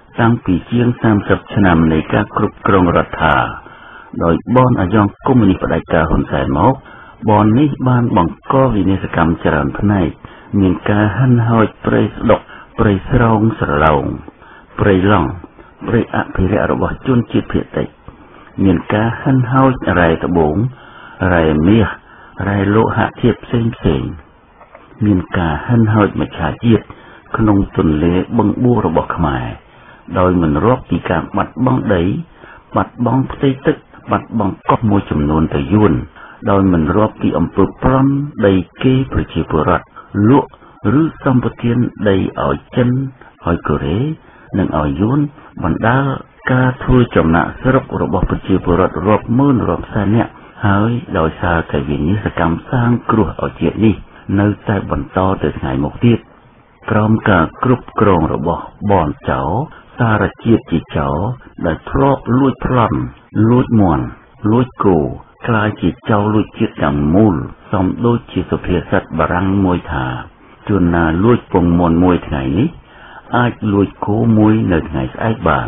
តាំងពីជាង30ឆ្នាំនៃការគ្រប់គ្រងរដ្ឋាដោយបនអាយ៉ងកុម្មុយនីសផ្ដាច់ការហ៊ុនសែនមកបននេះបានបង្កវិនាសកម្មច្រើនផ្នែកមានការហិនហោចព្រៃស្ដុកព្រៃស្រោងស្រឡោងព្រៃឡង់ព្រៃអភិរក្សរបស់ជនជាតិភាគតិចមានការហិនហោចរ៉ែត្បូងរ៉ែមាសរ៉ែលោហៈធាតុផ្សេងមានការហិនហោចមច្ឆជាតិក្នុងទន្លេបឹងបួររបស់ខ្មែរដោយមិនរាប់ពីការបាត់បង់ដីបាត់បង់ផ្ទៃទឹកបាត់បង់កោះមួយចំនួនទៅយួនដោយមិនរាប់ពីអំពើប្លន់ដីគេប្រជាពលរដ្ឋលក់ឬសម្បទានដីឲ្យចិនឲ្យកូរ៉េនិងឲ្យយួនបណ្ដាលការធ្វើចំណាក់ស្រុករបស់ប្រជាពលរដ្ឋរាប់ម៉ឺនរាប់សែននាក់ហើយដោយសារតែវិនាសកម្មសាងគ្រោះឲ្យជាតិនេះនៅតែបន្តទៅថ្ងៃមុខទៀតក្រោមការគ្រប់គ្រងរបស់បនចៅសារជាតិជាចៅដែលធ្លាប់លួចប្លន់លួចមាន់លួចគោក្លាយជាចៅលួចជាតិទាំងមូលសំដូចជាសុភាសិតបារាំងមួយថាជួនណាលួចពងមាន់មួយថ្ងៃនេះអាចលួចគោមួយនៅថ្ងៃស្អែកបាន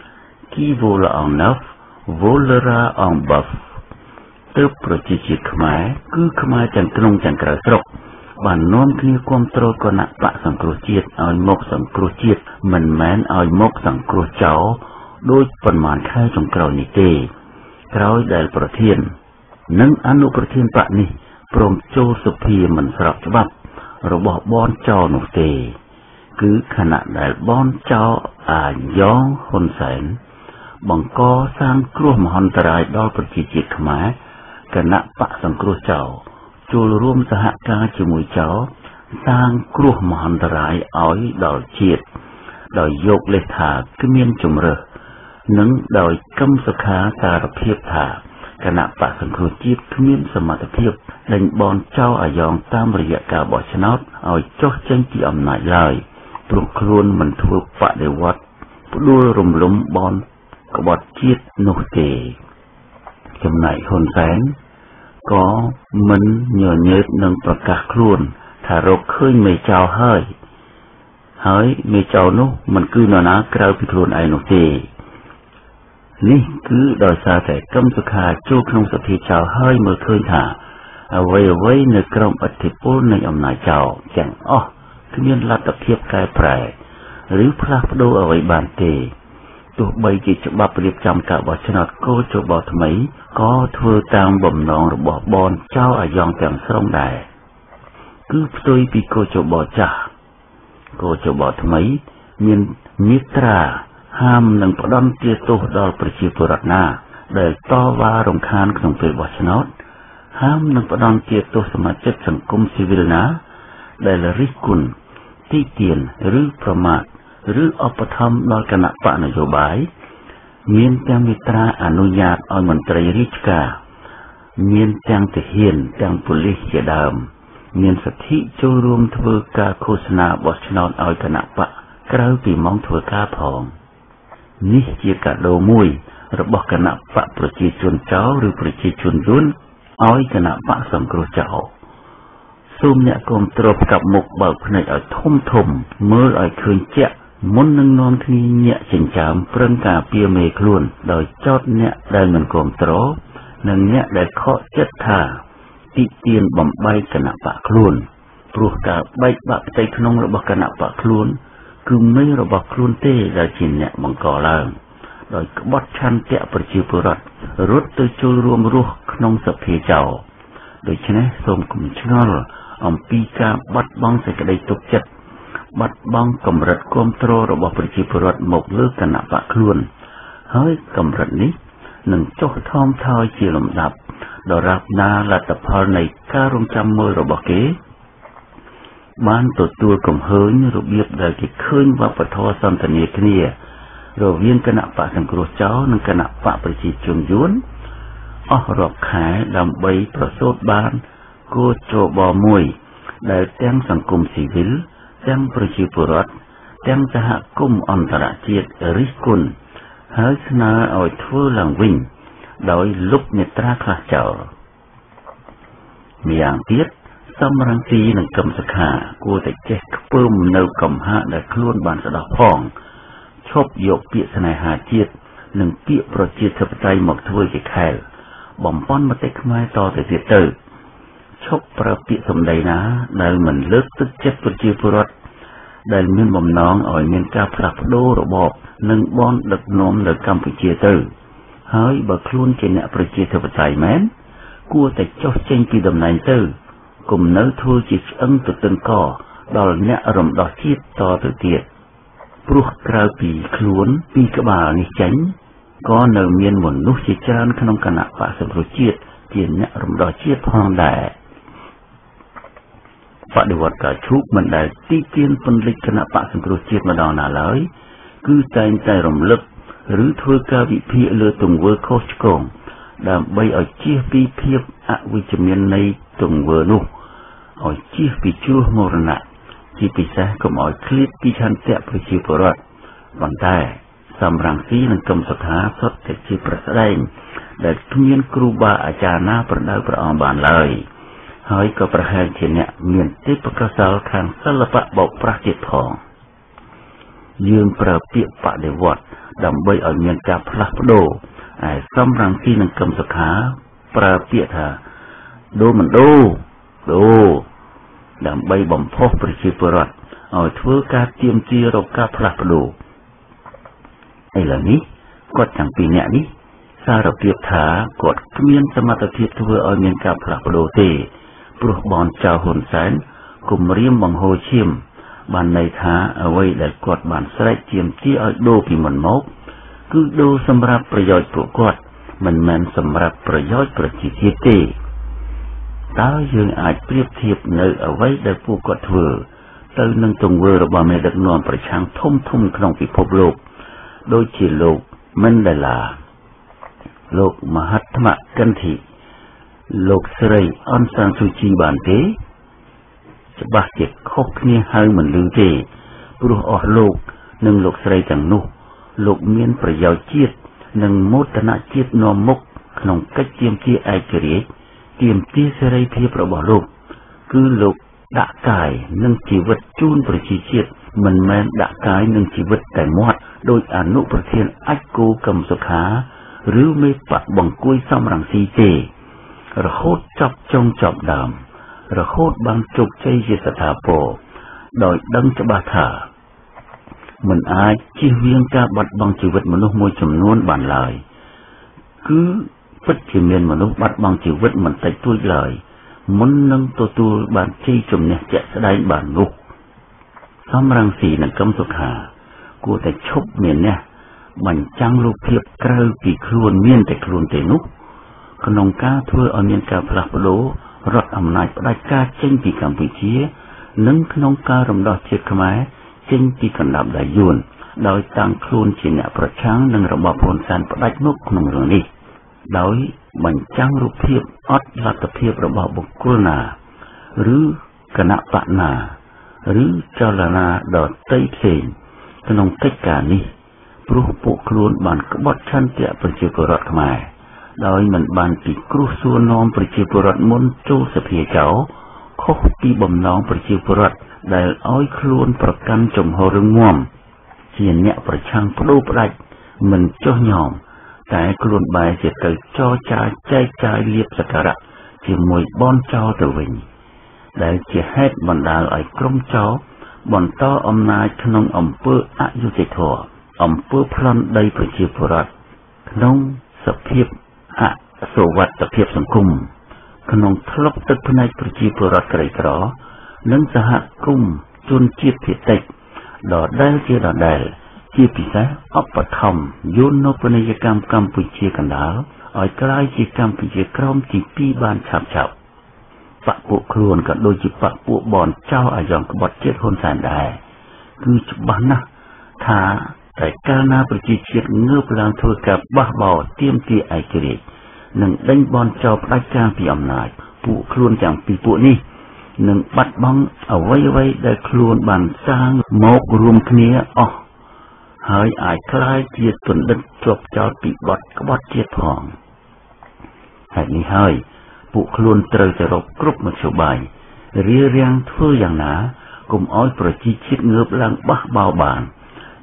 Qui vole en neuf volera en bœuf ទើបប្រជាជាតិខ្មែរគឺខ្មែរទាំងក្នុងទាំងក្រៅស្រុកបាននាំគ្នាគាំទ្រគណៈបកសង្គ្រោះជាតិឲ្យមកសង្គ្រោះជាតិមិនមែនឲ្យមកសង្គ្រោះចោលដោយប៉ុន្មានខែចុងក្រោយនេះទេក្រោយដែលប្រធាននិងអនុប្រធានបកនេះព្រមចូលសភាមិនស្របច្បាប់របស់បនចោលនោះទេគឺខណៈដែលបនចោលអាយ៉ងហ៊ុនសែនបង្កសាងគ្រោះមហន្តរាយដល់ប្រជាជាតិខ្មែរគណៈបកសង្គ្រោះចោលចូលរួមសហការជាមួយចោលសាងគ្រោះមហន្តរាយឲ្យដល់ជាតិដោយយកលេសថាគ្មានជំរើសនិងដោយកឹមសុខាសារភាពថាគណៈបកសង្គ្រោះជាតិគ្មានសមត្ថភាពដេញបនចោលអាយ៉ងតាមរយៈការបោះឆ្នោតឲ្យចុះចេញពីអំណាចឡើយព្រោះខ្លួនមិនធ្វើបដិវត្តផ្ដួលរំលំបនក្បត់ជាតិនោះទេចំណែកហ៊ុនសែនក៏មិនញញើតនឹងប្រកាសខ្លួនថារកឃើញមេចៅហើយមេចៅនោះមិនគឺនរណាក្រៅពីខ្លួនឯងនោះទេនេះគឺដោយសារតែកឹមសុខាចូលក្នុងសភាចៅហើយមើលឃើញថាអ្វីនៅក្រោមឥទ្ធិពលនៃអំណាចចៅទាំងអស់គ្មានលទ្ធភាពកែប្រែឬផ្លាស់ប្ដូរអ្វីបានទេទោះបីជាច្បាប់រៀបចំការបោះឆ្នោតកោជបថ្មីក៏ធ្វើតាមបំណងរបស់បនចៅអាយ៉ងទាំងស្រុងដែរគឺផ្ទុយពីកោជបចាស់កោជបថ្មីមានមាត្រាហាមនិងផ្ដន់ទាទោសដល់ប្រជាពលរដ្ឋណាដែលតវ៉ារំខានក្នុងពេលបោះឆ្នោតហាមនិងផ្ដន់ទាទោសសមាជិកសង្គមស៊ីវិលណាដែលរិះគន់ទីទានឬប្រមាថឬឧបត្ថម្ភដល់គណៈបកនយោបាយមានទាំងមាត្រាអនុញ្ញាតឲ្យមន្ត្រីរាជការមានទាំងទាហានទាំងប៉ូលីសជាដើមមានសិទ្ធិចូលរួមធ្វើការឃោសនាបោះឆ្នោតឲ្យគណៈបកក្រៅពីម៉ោងធ្វើការផងនេះជាកាដូមួយរបស់គណៈបកប្រជាជនចៅឬប្រជាជនយួនឲ្យគណៈបកសង្គ្រោះចៅសូមអ្នកគាំទ្រផ្កាប់មុខបើកភ្នែកឲ្យធំមើលឲ្យឃើញជាក់មុននឹងនាំគ្នាញាក់ចិញ្ចើមប្រឹងការពារមេខ្លួនដោយចោទអ្នកដែលមិនគាំទ្រនិងអ្នកដែលខកចិត្តថាទីទានបំបីគណៈបកខ្លួនព្រោះការបែកបាក់ផ្ទៃក្នុងរបស់គណៈបកខ្លួនគឺមេរបស់ខ្លួនទេដែលជាអ្នកបង្កឡើងដោយក្បត់ឆន្ទៈប្រជាពលរដ្ឋរត់ទៅចូលរួមរស់ក្នុងសភាចៅដូច្នេះសូមកុំឆ្ងល់អំពីការបាត់បង់សេចក្តីទុកចិត្តបាត់បង់កម្រិតគាំទ្ររបស់ប្រជាពលរដ្ឋមកលើគណៈបកខ្លួនហើយកម្រិតនេះនឹងចុះថមថយជាលំដាប់ដរាបណាលទ្ធផលនៃការរំចាំមើលរបស់គេបានទទួលកំហើញរបៀបដែលគេឃើញវប្បធម៌សន្ទនាគ្នារវាងគណៈបកសង្គ្រោះចៅនិងគណៈបកប្រជាជនយួនអស់រាប់ខែដើម្បីប្រសូតបានគោចបមួយដែលទាំងសង្គមស៊ីវិលទាំងប្រជាពលរដ្ឋទាំងសហគមន៍អន្តរជាតិរិះគន់ហើយស្នើឲ្យធ្វើឡើងវិញដោយលុបមាត្រាខ្លះចោលម្យ៉ាងទៀតសំរងទីនិងកឹមសុខាគួរតែចេះខ្ពើមនៅកំហាកដែលខ្លួនបានស្ដោះផងឈប់យកពាក្យស្នេហាជាតិនិងពាក្យប្រជាធិបតេយ្យមកធ្វើជាខែលបំពន់មតិខ្មែរតទៅទៀតទៅឈប់ប្រើពាក្យសម្ដីណាដែលមិនលើកទឹកចិត្តប្រជាពលរដ្ឋដែលមានបំណងឲ្យមានការផ្លាស់ប្ដូររបបនិងបនដឹកនាំនៅកម្ពុជាទៅហើយបើខ្លួនជាអ្នកប្រជាធិបតេយ្យមែនគួរតែចុះចេញពីតំណែងទៅកុំនៅធ្វើជាឆ្អឹងទទឹងកដល់អ្នករំដោះជាតិតទៅទៀតព្រោះក្រៅពីខ្លួនពីក្បាលនេះចេញក៏នៅមានមនុស្សជាច្រើនក្នុងគណៈបក្សសង្គ្រោះជាតិជាអ្នករំដោះជាតិផងដែរបដិវត្តការឈូកមិនដែលទីទានពន្លិចគណៈបក្សសង្គ្រោះជាតិម្ដងណាឡើយគឺតែងតែរំលឹកឬធ្វើការវិភាគលើទង្វើខុសឆ្គងដើម្បីឲ្យជៀសពីភាពអវិជ្ជមាននៃទង្វើនោះឲ្យជៀសពីគ្រោះមរណៈជាពិសេសកុំឲ្យឃ្លាតពីឆន្ទៈប្រជាពលរដ្ឋប៉ុន្តែសំរងស៊ីនិងកឹមសុខាសុទ្ធតែជាប្រស្ដែងដែលគ្មានគ្រូបាអាចារ្យណាប្រដៅព្រះអង្គបានឡើយហើយក៏ប្រហែលជាអ្នកមានទេពកោសល្យខាងសិល្បៈបោកប្រាស់ទៀតផងយើងប្រើពាក្យបដិវត្តដើម្បីឲ្យមានការផ្លាស់ប្ដូរឯសំរងស៊ីនិងកឹមសុខាប្រើពាក្យថាដូរមិនដូរដើម្បីបំផុសប្រជាពលរដ្ឋឲ្យធ្វើការទាមទាររកការផ្លាស់ប្ដូរឥឡូវនេះគាត់ទាំងពីរនាក់នេះសារភាពថាគាត់គ្មានសមត្ថភាពធ្វើឲ្យមានការផ្លាស់ប្ដូរទេព្រោះបនចៅហ៊ុនសែនគំរាមបង្ហូរឈាមបានន័យថាអ្វីដែលគាត់បានស្រែកទាមទារឲ្យដូរពីមុនមកគឺដូរសម្រាប់ប្រយោជន៍ពួកគាត់មិនមែនសម្រាប់ប្រយោជន៍ប្រជាជាតិទេតើយើងអាចប្រៀបធៀបនៅអ្វីដែលពួកគាត់ធ្វើទៅនឹងទង្វើរបស់មេដឹកនាំប្រឆាំងធំក្នុងពិភពលោកដូចជាលោកមិនដេឡាលោកមហត្មកន្ធីលោកស្រីអនសានស៊ូជីបានទេច្បាស់ជាខុសគ្នាហើយមិនលឺទេព្រោះអស់លោកនិងលោកស្រីទាំងនោះលោកមានប្រយោជន៍ជាតិនិងមោទនជាតិនាំមុខក្នុងកិច្ចទាមទារឯករាជ្យទាមទារសេរីភាពរបស់លោកគឺលោកដាក់កាយនិងជីវិតជូនប្រជាជាតិមិនមែនដាក់កាយនិងជីវិតតែមាត់ដោយអនុប្រធានអាចគូកឹមសុខាឬមេបកបង្គួយសំរងស៊ីទេរហូតចប់ចុងចប់ដើមរហូតបានជោគជ័យជាស្ថាពរដោយដឹងច្បាស់ថាមិនអាចជៀសវាងការបាត់បង់ជីវិតមនុស្សមួយចំនួនបានឡើយគឺពិតជាមានមនុស្សបាត់បង់ជីវិតមិនតិចតួចឡើយមុននឹងទទួលបានជ័យជំនះជាក់ស្ដែងបាននោះសំរងស៊ីនិងកឹមសុខាគួរតែឈប់មានះបញ្ចាំងរូបភាពក្រៅពីខ្លួនមានតែខ្លួនទេនោះក្នុងការធ្វើឲ្យមានការផ្លាស់ប្ដូររដ្ឋអំណាចផ្ដាច់ការចេញពីកម្ពុជានិងក្នុងការរំដោះជាតិខ្មែរចេញពីកណ្ដាប់ដៃយួនដោយតាំងខ្លួនជាអ្នកប្រឆាំងនឹងរបបហ៊ុនសែនផ្ដាច់មុខក្នុងរឿងនេះដោយបញ្ចាំងរូបភាពអត់លទ្ធភាពរបស់បុគ្គលណាឬគណៈបកណាឬចលនាដទៃផ្សេងក្នុងកិច្ចការនេះព្រោះពួកខ្លួនបានក្បត់ឆន្ទៈប្រជាពលរដ្ឋខ្មែរដោយមិនបានពិគ្រោះសួរនាំប្រជាពលរដ្ឋមុនចូលសភាចោលខុសពីបំណងប្រជាពលរដ្ឋដែលឲ្យខ្លួនប្រកាន់ជំហររឹងមាំជាអ្នកប្រឆាំងផ្ដួលផ្ដាច់មិនចុះញោមតែខ្លួនបែរជាទៅចរចាចែកចាយលៀបសក្ការៈជាមួយបនចោលទៅវិញដែលជាហេតុបណ្ដាលឲ្យក្រុមចោលបន្តអំណាចក្នុងអំពើអយុត្តិធម៌អំពើប្លន់ដីប្រជាពលរដ្ឋក្នុងសភាពអសុវត្ថិភាពសង្គមក្នុងថ្លុកទឹកភ្នែកប្រជាពលរដ្ឋក្រីក្រនិងសហគមន៍ជនជាតិភាគតិចដដែលជាពិសេសឧបត្ថម្ភយោនពនីយកម្មកម្ពុជាកណ្ដាលឲ្យក្លាយជាកម្ពុជាក្រមទី2បានឆាប់បកពួកខ្លួនក៏ដូចជាបកពួកបនចៅអាយ៉ងក្បត់ជាតិហ៊ុនសែនដែរគឺច្បាស់ណាស់ថាតែកាលណាប្រជាជាតិងើបឡើងធ្វើការបះបោរទាមទារឯករាជ្យនិងដេញបនចោលផ្ដាច់ការពីអំណាចពួកខ្លួនទាំងពីរពួកនេះនឹងបាត់បង់អ្វីដែលខ្លួនបានសាងមករួមគ្នាអស់ហើយអាចក្លាយជាទណ្ឌិតជាប់ចោតពីបទក្បត់ជាតិផងហេតុនេះហើយពួកខ្លួនត្រូវតែរកគ្រប់មធ្យោបាយរារាំងធ្វើយ៉ាងណាកុំឲ្យប្រជាជាតិងើបឡើងបះបោរបាន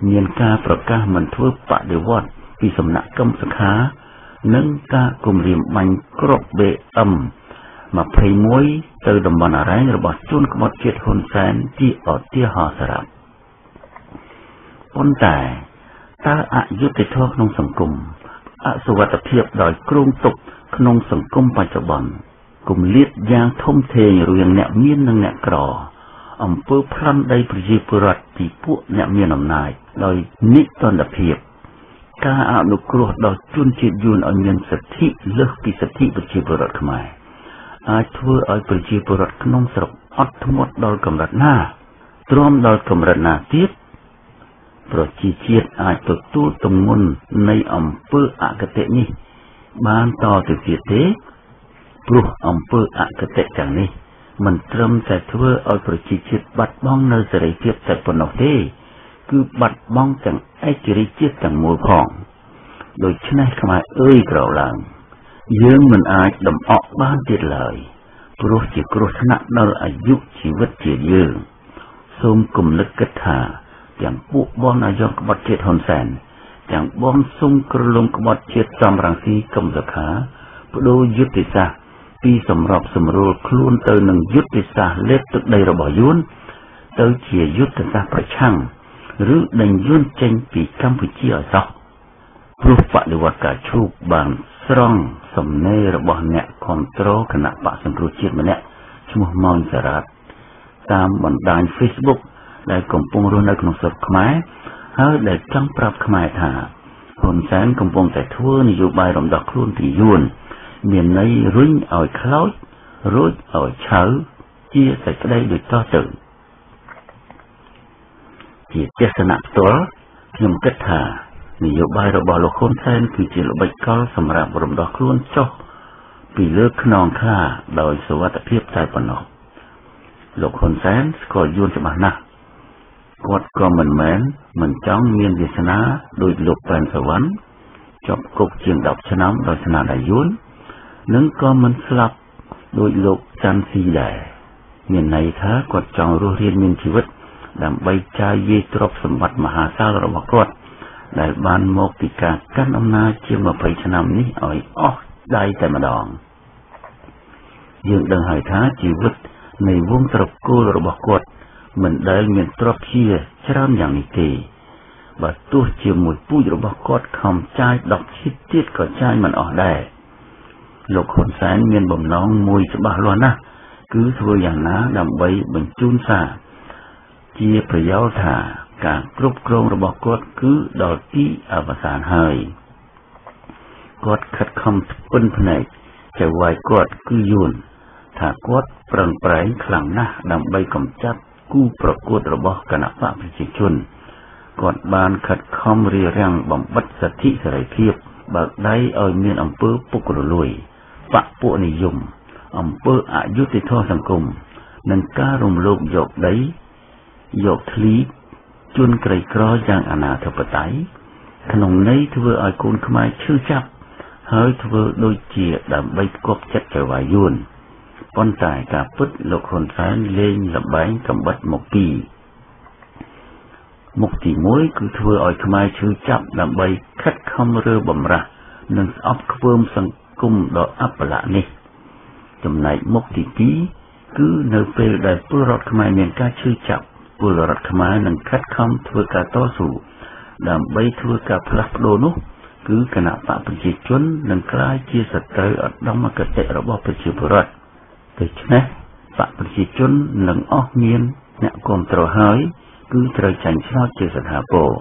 មានការប្រកាសមិនធ្វើបដិវត្តន៍ពីសំណាក់គឹមសខានិងការគំរាមបាញ់គ្រាប់ BM 21ទៅតំបន់អរ៉ែងរបស់ជនក្បត់ជាតិហ៊ុនសែនជាឧទាហរណ៍ស្រាប់ប៉ុន្តែតើអយុត្តិធម៌ក្នុងសង្គមអសុវត្ថិភាពដោយគ្រោងទុកក្នុងសង្គមបច្ចុប្បន្នគម្លាតយ៉ាងធំធេងរវាងអ្នកមាននិងអ្នកក្រអំពើប្លន់ដីប្រជាពលរដ្ឋពីពួកអ្នកមានអំណាចដោយនិទានភាពការអនុគ្រោះដល់ជនជាតិយួនឲ្យមានសិទ្ធិលើសពីសិទ្ធិប្រជាពលរដ្ឋខ្មែរអាចធ្វើឲ្យប្រជាពលរដ្ឋក្នុងស្រុកអត់ធ្មត់ដល់កម្រិតណាទ្រាំដល់កម្រិតណាទៀតប្រជាជាតិអាចទទួលទម្ងន់នៃអំពើអគតិនេះបានតទៅទៀតទេព្រោះអំពើអគតិទាំងនេះមិនត្រឹមតែធ្វើឲ្យប្រជាជាតិបាត់បង់នូវសេរីភាពតែប៉ុណ្ណោះទេគឺបាត់បង់ទាំងឯករាជ្យជាតិទាំងមូលផងដូច្នេះខ្មែរអើយក្រឡើងយើងមិនអាចដំអកបានទៀតឡើយព្រោះជាគ្រោះថ្នាក់ដល់អាយុជីវិតជាយើងសូមគំនិតគិតថាទាំងពួកបងនាយកក្បត់ជាតិហ៊ុនសែនទាំងបងសុំក្រឡុំក្បត់ជាតិសំរងស៊ីកឹមសុខាបដូរយុទ្ធសាស្ត្រពីសម្របសម្រួលខ្លួនទៅនឹងយុទ្ធសាស្ត្រលេបទឹកដីរបស់យួនទៅជាយុទ្ធសាស្ត្រប្រឆាំងឬដេញយួនចេញពីកម្ពុជាឲ្យសោះព្រោះបដិវត្តការឈូកបានស្រង់សំណេររបស់អ្នកគាំទ្រគណៈបកសង្គ្រោះជាតិម្នាក់ឈ្មោះម៉ោនសារ៉ាតតាមបណ្ដាញ Facebook ដែលកំពុងរស់នៅក្នុងស្រុកខ្មែរហើយដែលចង់ប្រាប់ខ្មែរថាហ៊ុនសែនកំពុងតែធ្វើនយោបាយរំដោះខ្លួនពីយួនមានន័យរុញឲ្យខ្លោចរួចឲ្យឆៅជាសេចក្តីដូចតទៅជាទស្សនៈផ្ទាល់ខ្ញុំគិតថានយោបាយរបស់លោកហ៊ុនសែនគឺជាល្បិចកលសម្រាប់រំដោះខ្លួនចុះពីលើខ្នងខ្លាដោយសុវត្ថិភាពតែប៉ុណ្ណោះលោកហ៊ុនសែនស្គាល់យួនច្បាស់ណាស់គាត់ក៏មិនចង់មានវាសនាដោយលោកប៉ែនសវណ្ណជាប់គុកជាង10ឆ្នាំដោយស្នាដៃយួននិងក៏មិនស្លាប់ដោយលោកចាន់ស៊ីដែរមានន័យថាគាត់ចង់រស់រានមានជីវិតដើម្បីចាយវាយទ្រព្យសម្បត្តិមហាសាលរបស់គាត់ដែលបានមកពីការកាន់អំណាចជាង20ឆ្នាំនេះឲ្យអស់ដៃតែម្ដងយើងដឹងហើយថាជីវិតនៃវងត្រកូលរបស់គាត់មិនដែលមានទ្រព្យជាច្រើនយ៉ាងនេះទេបើទោះជាមួយពូជរបស់គាត់ខំចាយ10ជាតិទៀតក៏ចាយមិនអស់ដែរលោកហ៊ុនសែនមានបំណងមួយច្បាស់លាស់ណាស់គឺធ្វើយ៉ាងណាដើម្បីបញ្ជូនសារជាប្រយោលថាការគ្រប់គ្រងរបស់គាត់គឺដល់ទីអវសានហើយគាត់ខិតខំស្ពិនភ្នែកចៅវាយគាត់គឺយួនថាគាត់ប្រឹងប្រែងខ្លាំងណាស់ដើម្បីកម្ចាត់គូប្រកួតរបស់គណៈបកប្រជាជនគាត់បានខិតខំរារាំងបំបិទសិទ្ធិសេរីភាពបើកដៃឲ្យមានអំពើពុករលួយបកពួកនិយមអំពើអយុត្តិធម៌សង្គមនិងការរំលោភយកដីយកធ្លីជនក្រីក្រយ៉ាងអនាធិបតេយ្យក្នុងន័យធ្វើឲ្យកូនខ្មែរឈឺចាប់ហើយធ្វើដូចជាដើម្បីគប់ចិត្តចៅវាយយួនប៉ុន្តែការពិតលោកហ៊ុនសែនលេងល្បែងកំបិតមកពីរមុខទី1គឺធ្វើឲ្យខ្មែរឈឺចាប់ដើម្បីខិតខំរើបំរាស់និងស្អប់ខ្ពើមសង្គមដ៏អបល័ក្ខនេះចំណែកមុខទី2គឺនៅពេលដែលពលរដ្ឋខ្មែរមានការឈឺចាប់ពលរដ្ឋខ្មែរនឹងខិតខំធ្វើការតស៊ូដើម្បីធ្វើការផ្លាស់ប្ដូរនោះគឺគណៈបកប្រជាជននឹងក្លាយជាសត្រូវឧត្តមគតិរបស់ប្រជាពលរដ្ឋដូច្នេះបកប្រជាជននឹងអស់មានអ្នកគាំទ្រហើយគឺត្រូវចាញ់ឆ្នោតជាស្ថាពរ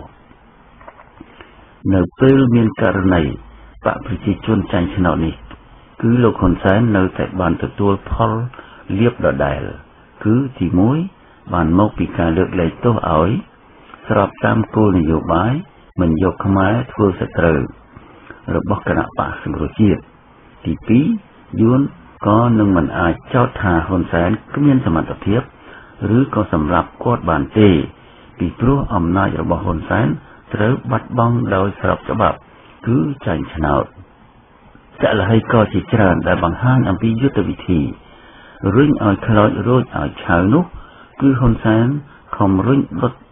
នៅពេលមានករណីបកប្រជាជនចាញ់ឆ្នោតនេះគឺលោកហ៊ុនសែននៅតែបានទទួលផលលៀបដដែលគឺទី1បានមកពីការលើកលែងទោសឲ្យស្របតាមគោលនយោបាយមិនយកខ្មែរធ្វើសត្រូវរបស់គណៈបកសង្គ្រោះជាតិទី2យួនក៏នឹងមិនអាចចោទថាហ៊ុនសែនគ្មានសមត្ថភាពឬក៏សម្រាប់គាត់បានទេពីព្រោះអំណាចរបស់ហ៊ុនសែនត្រូវបាត់បង់ដោយស្របច្បាប់គឺចាញ់ឆ្នោតចលហេតុក៏ជាច្រើនដែលបង្ហាញអំពីយុទ្ធវិធីរុញឲ្យខ្លោចរួចឲ្យឆៅនោះគឺហ៊ុនសែនខំរុញដុត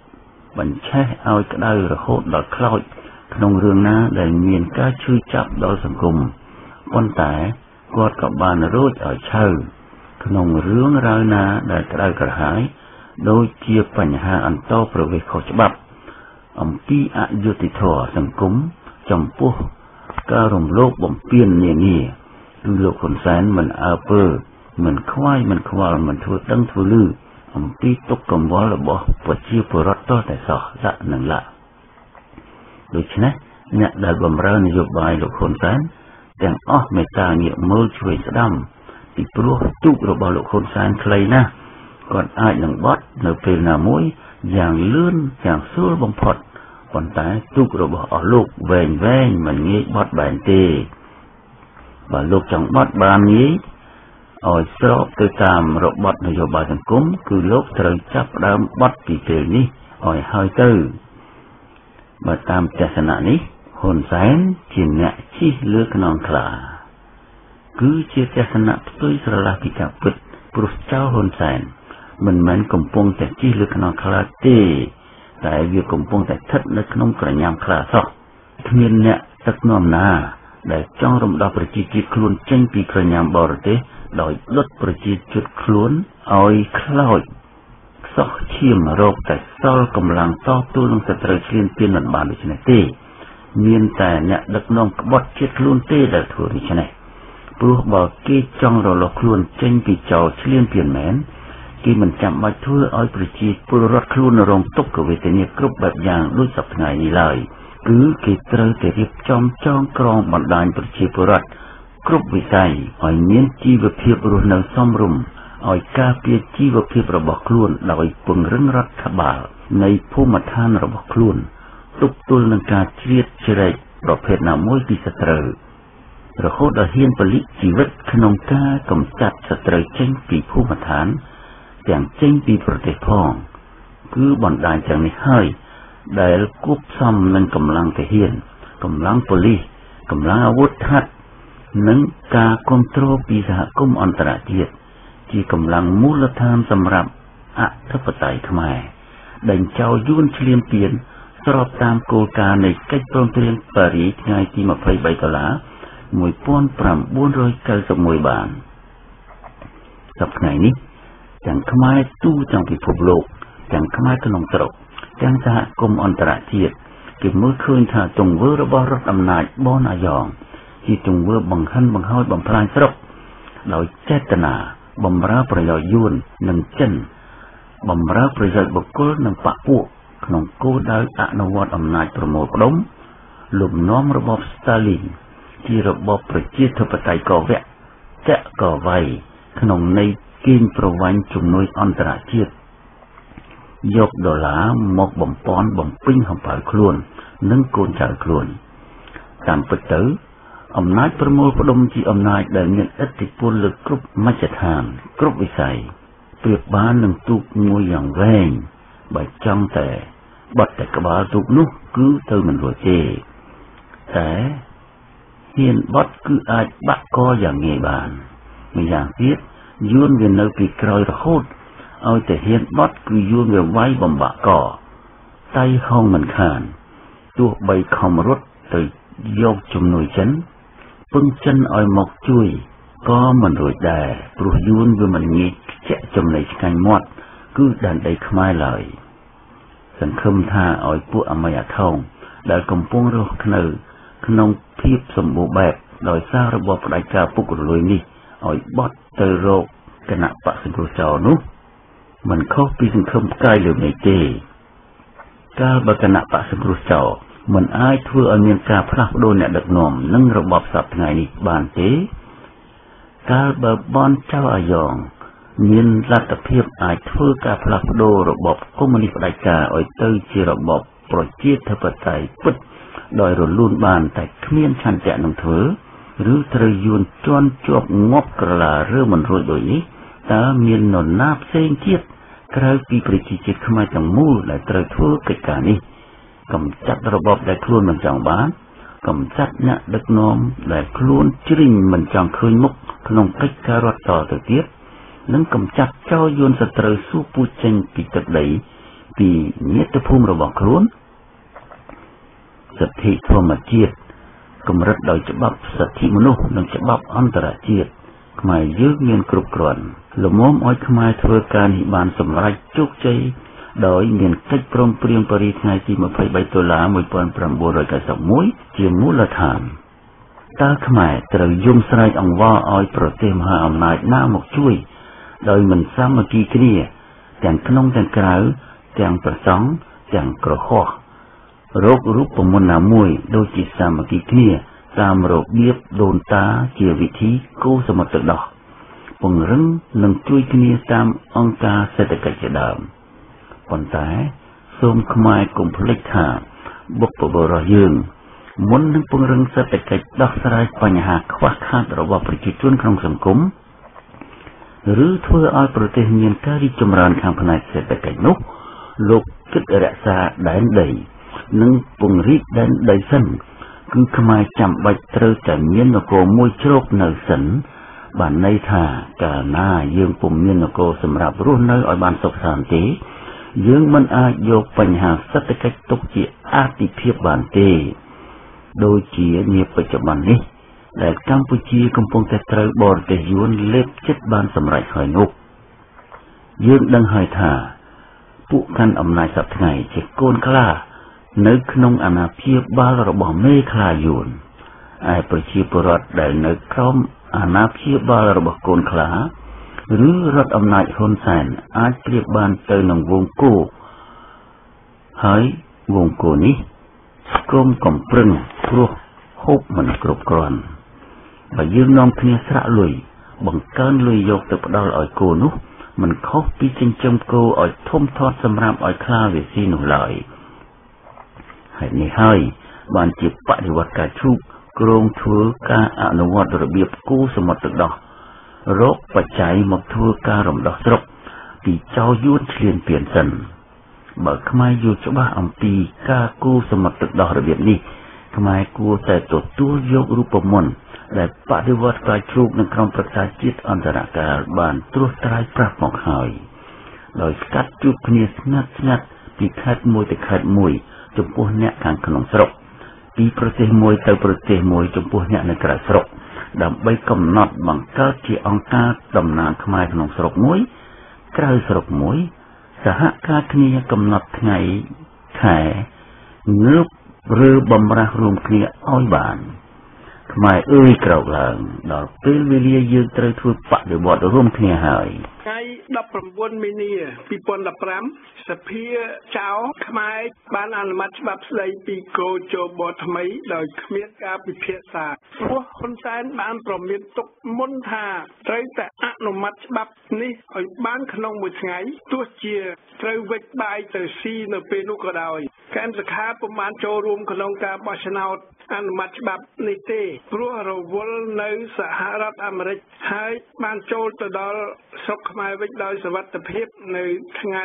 បញ្ឆេះឲ្យក្តៅរហូតដល់ខ្លោចក្នុងរឿងណាដែលមានការឈឺចាប់ដល់សង្គមប៉ុន្តែគាត់ក៏បានរួចឲ្យឆៅក្នុងរឿងរ៉ាវណាដែលក្តៅក្រហាយដូចជាបញ្ហាអន្តោប្រវេសន៍ខុសច្បាប់អំពីអយុត្តិធម៌សង្គមចំពោះការរំលោភបំពាននានាគឺលោកហ៊ុនសែនមិនអើពើមិនខ្វាយមិនខ្វល់មិនធ្វើដឹងធ្វើលឺអំពីទុក្ខកង្វល់របស់ប្រជាពលរដ្ឋតតែសោះដាក់នឹងឡាដូច្នេះអ្នកដែលបម្រើនយោបាយលោកហ៊ុនសែនទាំងអស់មេត្តាងាកមើលជួយស្ដាំពីព្រោះទូករបស់លោកហ៊ុនសែនខ្លីណាស់គាត់អាចនឹងបត់នៅពេលណាមួយយ៉ាងលឿនយ៉ាងស្រួលបំផុតប៉ុន្តែទូករបស់អស់លោកវែងមិនងាយបត់បែនទេបើលោកចង់បត់បានងាយឲ្យស្របទៅតាមរបបនយោបាយសង្គមគឺលោកត្រូវចាប់ផ្ដើមបត់ពីពេលនេះឲ្យហើយទៅបើតាមទស្សនៈនេះហ៊ុនសែនជាអ្នកជិះលើខ្នងខ្លាគឺជាទស្សនៈផ្ទុយស្រឡះពីការពិតព្រោះចៅហ៊ុនសែនមិនមែនកំពុងតែជិះលើខ្នងខ្លាទេតែវាកំពុងតែស្ថិតនៅក្នុងក្រញាំខ្លាសោះគ្មានអ្នកដឹកនាំណាដែលចង់រំដោះប្រជាជាតិខ្លួនចេញពីក្រញាំបរទេសដោយដុតប្រជាជាតិខ្លួនឲ្យខ្លោចខ្សោះឈាមរោគតែសល់កម្លាំងតទល់នឹងសត្រូវឈ្លានពានមិនបានដូច្នេះទេមានតែអ្នកដឹកនាំក្បត់ជាតិខ្លួនទេដែលធ្វើដូច្នេះព្រោះបើគេចង់រលាស់ខ្លួនចេញពីចោលឈ្លានពានមែនគេមិនចាំបាច់ធ្វើឲ្យប្រជាពលរដ្ឋខ្លួនរងទុក្ខវេទនាគ្រប់បែបយ៉ាងដូចសពថ្ងៃនេះឡើយគឺគេត្រូវតែរៀបចំចងក្រងបណ្ដាញប្រជាពលរដ្ឋគ្រប់វិស័យឲ្យមានជីវភាពរស់នៅសមរម្យឲ្យការពារជីវភាពរបស់ខ្លួនដោយពង្រឹងរដ្ឋបាលនៃភូមិឋានរបស់ខ្លួនទប់ទល់នឹងការជ្រៀតជ្រែកប្រភេទណាមួយពីសត្រូវរហូតដល់ហ៊ានពលិជីវិតក្នុងការកម្ចាត់សត្រូវចេញពីភូមិឋានទាំងចេញពីប្រទេសផងគឺបណ្ដាញទាំងនេះហើយដែលគួបផ្សំនឹងកម្លាំងទាហានកម្លាំងប៉ូលីសកម្លាំងអាវុធហត្ថនិងការគ្រប់គ្រងពីសហគមន៍អន្តរជាតិជាកម្លាំងមូលដ្ឋានសម្រាប់អធិបតេយ្យខ្មែរដែលចោលយួនឈ្លានពានស្របតាមគោលការណ៍នៃកិច្ចព្រមព្រៀងប៉ារីសថ្ងៃទី23 ដុល្លារ 1991 បានសប្តាហ៍ថ្ងៃនេះទាំងខ្មែរទូទាំងពិភពលោកទាំងខ្មែរក្នុងស្រុកទាំងសហគមន៍អន្តរជាតិគេមើលឃើញថាទង្វើរបស់រដ្ឋអំណាចបនអាយ៉ងជាទង្វើបង្ហិនបង្ហោចបំផ្លាញស្រុកដោយចេតនាបំរើប្រយោជន៍យួននិងចិនបំរើប្រយោជន៍បុគ្គលនិងបកពួកក្នុងគោលដៅអនុវត្តអំណាចប្រមូលផ្ដុំលំនាំរបបស្តាលីនជារបបប្រជាធិបតេយ្យកវៈចក្រវ័យក្នុងន័យគៀងប្រវ័ញ្ចជំនួយអន្តរជាតិយកដុល្លារមកបំពន់បំពេញហំប៉ៅខ្លួននិងកូនចៅខ្លួនតាមពិតទៅអំណាចប្រមូលផ្ដុំជាអំណាចដែលមានឥទ្ធិពលលើគ្រប់មជ្ឈដ្ឋានគ្រប់វិស័យប្រៀបបាននឹងទូកមួយយ៉ាងវែងបើចង់តែបត់តែក្បាលទូកនោះគឺទៅមិនរួចទេតែហ៊ានបត់គឺអាចបាក់កយ៉ាងងាយបានម្យ៉ាងទៀតយួនវានៅពីក្រោយរហូតឲ្យតែហ៊ានបត់គឺយួនវាវាយបំបាក់កតៃហងមិនខានទោះបីខំរត់ទៅយកជំនួយចិនពឹងចិនឲ្យមកជួយក៏មិនរួចដែរព្រោះយួនវាមិនងាយខ្ជាក់ចំណីឆ្កាញ់មាត់គឺដែនដីខ្មែរឡើយសង្ឃឹមថាឲ្យពួកអមេយថងដែលកំពុងរស់នៅក្នុងភាពសម្បូរបែបដោយសាររបបផ្ដាច់ការពុករលួយនេះឲ្យបត់ទៅរកគណៈបក្សសង្គ្រោះចោលនោះមិនខុសពីសង្ឃឹមផ្កាយលើមេឃទេកាលបើគណៈបក្សសង្គ្រោះចោលមិនអាចធ្វើឲ្យមានការផ្លាស់ប្ដូរអ្នកដឹកនាំនិងរបបសពថ្ងៃនេះបានទេកាលបើបនចៅអាយ៉ងមានលទ្ធភាពអាចធ្វើការផ្លាស់ប្ដូររបបកុម្មុយនីសផ្ដាច់ការឲ្យទៅជារបបប្រជាធិបតេយ្យពិតដោយរលូនបានតែគ្មានឆន្ទៈនឹងធ្វើឬត្រូវយួនជន់ជាប់ងាប់ក្រឡាឬមិនរួចដូចនេះតើមាននរណាផ្សេងទៀតក្រៅពីប្រជាជាតិខ្មែរទាំងមូលដែលត្រូវធ្វើកិច្ចការនេះកម្ចាត់របបដែលខ្លួនមិនចង់បានកម្ចាត់អ្នកដឹកនាំដែលខ្លួនជ្រិញមិនចង់ឃើញមុខក្នុងកិច្ចការរដ្ឋតទៅទៀតនិងកម្ចាត់ចោលយួនសត្រូវស៊ូពូចេញពីទឹកដីពីញាតិភូមិរបស់ខ្លួនសិទ្ធិធម្មជាតិកម្រិតដោយច្បាប់សិទ្ធិមនុស្សនិងច្បាប់អន្តរជាតិខ្មែរយើងមានគ្រប់គ្រាន់លំមឲ្យខ្មែរធ្វើការនេះបានសម្រេចជោគជ័យដោយមានកិច្ចព្រមព្រៀងប៉ារីសថ្ងៃទី23តុលា1991ជាមូលដ្ឋានតើខ្មែរត្រូវយំស្រែកអង្វរឲ្យប្រទេសមហាអំណាចណាមកជួយដោយមិនសាមគ្គីគ្នាទាំងក្នុងទាំងក្រៅទាំងប្រសង់ទាំងក្រហមរោគរូបមន្តណាមួយដូចជាសាមគ្គីគ្នាតាមរបៀបដូនតាជាវិធីគូសមុទ្រទឹកដោះពង្រឹងនិងជួយគ្នាតាមអង្គការសេដ្ឋកិច្ចជាដើមប៉ុន្តែសូមខ្មែរកុំភ្លេចថាបុព្វបុរសយើងមុននឹងពង្រឹងសេដ្ឋកិច្ចដោះស្រាយបញ្ហាខ្វះខាតរបស់ប្រជាជនក្នុងសង្គមឬធ្វើឲ្យប្រទេសមានការរីកចម្រើនខាងផ្នែកសេដ្ឋកិច្ចនោះលោកគិតរក្សាដែនដីនិងពង្រីកដែនដីសិនគឺខ្មែរចាំបាច់ត្រូវតែមាននគរមួយជ្រកនៅសិនបានន័យថាកាលណាយើងពុំមាននគរសម្រាប់រស់នៅឲ្យបានសុខសាន្តទេយើងមិនអាចយកបញ្ហាសេដ្ឋកិច្ចទុកជាអាទិភាពបានទេដូចជានាបច្ចុប្បន្ននេះដែលកម្ពុជាកំពុងតែត្រូវបរទេសយួនលេបចិត្តបានសម្រេចហើយនោះយើងដឹងហើយថាពួកកាន់អំណាចសព្វថ្ងៃជាកូនខ្លានៅក្នុងអាណាព្យាបាលរបស់មេខ្លាយួនឯប្រជាពលរដ្ឋដែលនៅក្រោមអាណាព្យាបាលរបស់កូនខ្លាឬរដ្ឋអំណាចហ៊ុនសែនអាចប្រៀបបានទៅនឹងវងគោហើយវងគោនេះស្គមកំប្រឹងព្រោះហូបមិនគ្រប់គ្រាន់បើយើងនាំគ្នាស្រាក់លុយបង្កើនលុយយកទៅផ្ដល់ឲ្យគោនោះមិនខុសពីចិញ្ចឹមគោឲ្យធំធាត់សម្រាប់ឲ្យខ្លាវាស៊ីនោះឡើយហើយនេះហើយបានជាបដិវត្តការឈូកគ្រោងធ្វើការអនុវត្តរបៀបគូសមុទ្រទឹកដោះរកបច្ច័យមកធ្វើការរំដោះស្រុកពីចៅយួនឈ្លានពានសិនបើខ្មែរយល់ច្បាស់អំពីការគូសមុទ្រទឹកដោះរបៀបនេះខ្មែរគួរតែទទួលយករូបមន្តដែលបដិវត្តការឈូកនៅក្នុងប្រទេសជាតិអន្តរកាលបានត្រួសត្រាយប្រាប់មកហើយដោយស្កាត់ជួបគ្នាស្ងាត់ពីខេត្តមួយទៅខេត្តមួយចំពោះអ្នកខាងក្នុងស្រុកពីប្រទេសមួយទៅប្រទេសមួយចំពោះអ្នកនៅក្រៅស្រុកដើម្បីកំណត់បង្កើតជាអង្គការតំណាងខ្មែរក្នុងស្រុកមួយក្រៅស្រុកមួយសហការគ្នាកំណត់ថ្ងៃខែងើបឬបំរាស់រួមគ្នាឲ្យបានខ្មែរអើយក្រោកឡើងដល់ពេលវេលាយើងត្រូវធ្វើបដិវត្តរួមគ្នាហើយថ្ងៃ19មីនា2015សភាចៅខ្មែរបានអនុម័តច្បាប់ស្តីពីគោចបថ្មីដោយគ្មានការពិភាក្សាព្រោះហ៊ុនសែនបានប្រមានទុកមុនថាត្រូវតែអនុម័តច្បាប់នេះឲ្យបានក្នុងមួយថ្ងៃទោះជាត្រូវវិចបាយទៅស៊ីនៅពេលនោះក៏ដោយកែមសខាពុំបានចូលរួមក្នុងការបោះឆ្នោតអនុម័តច្បាប់នេះទេព្រោះរវល់នៅសហរដ្ឋអាមេរិកហើយបានចូលទៅដល់ស្រុកខ្មែរវិញដោយសុវត្ថិភាពនៅថ្ងៃ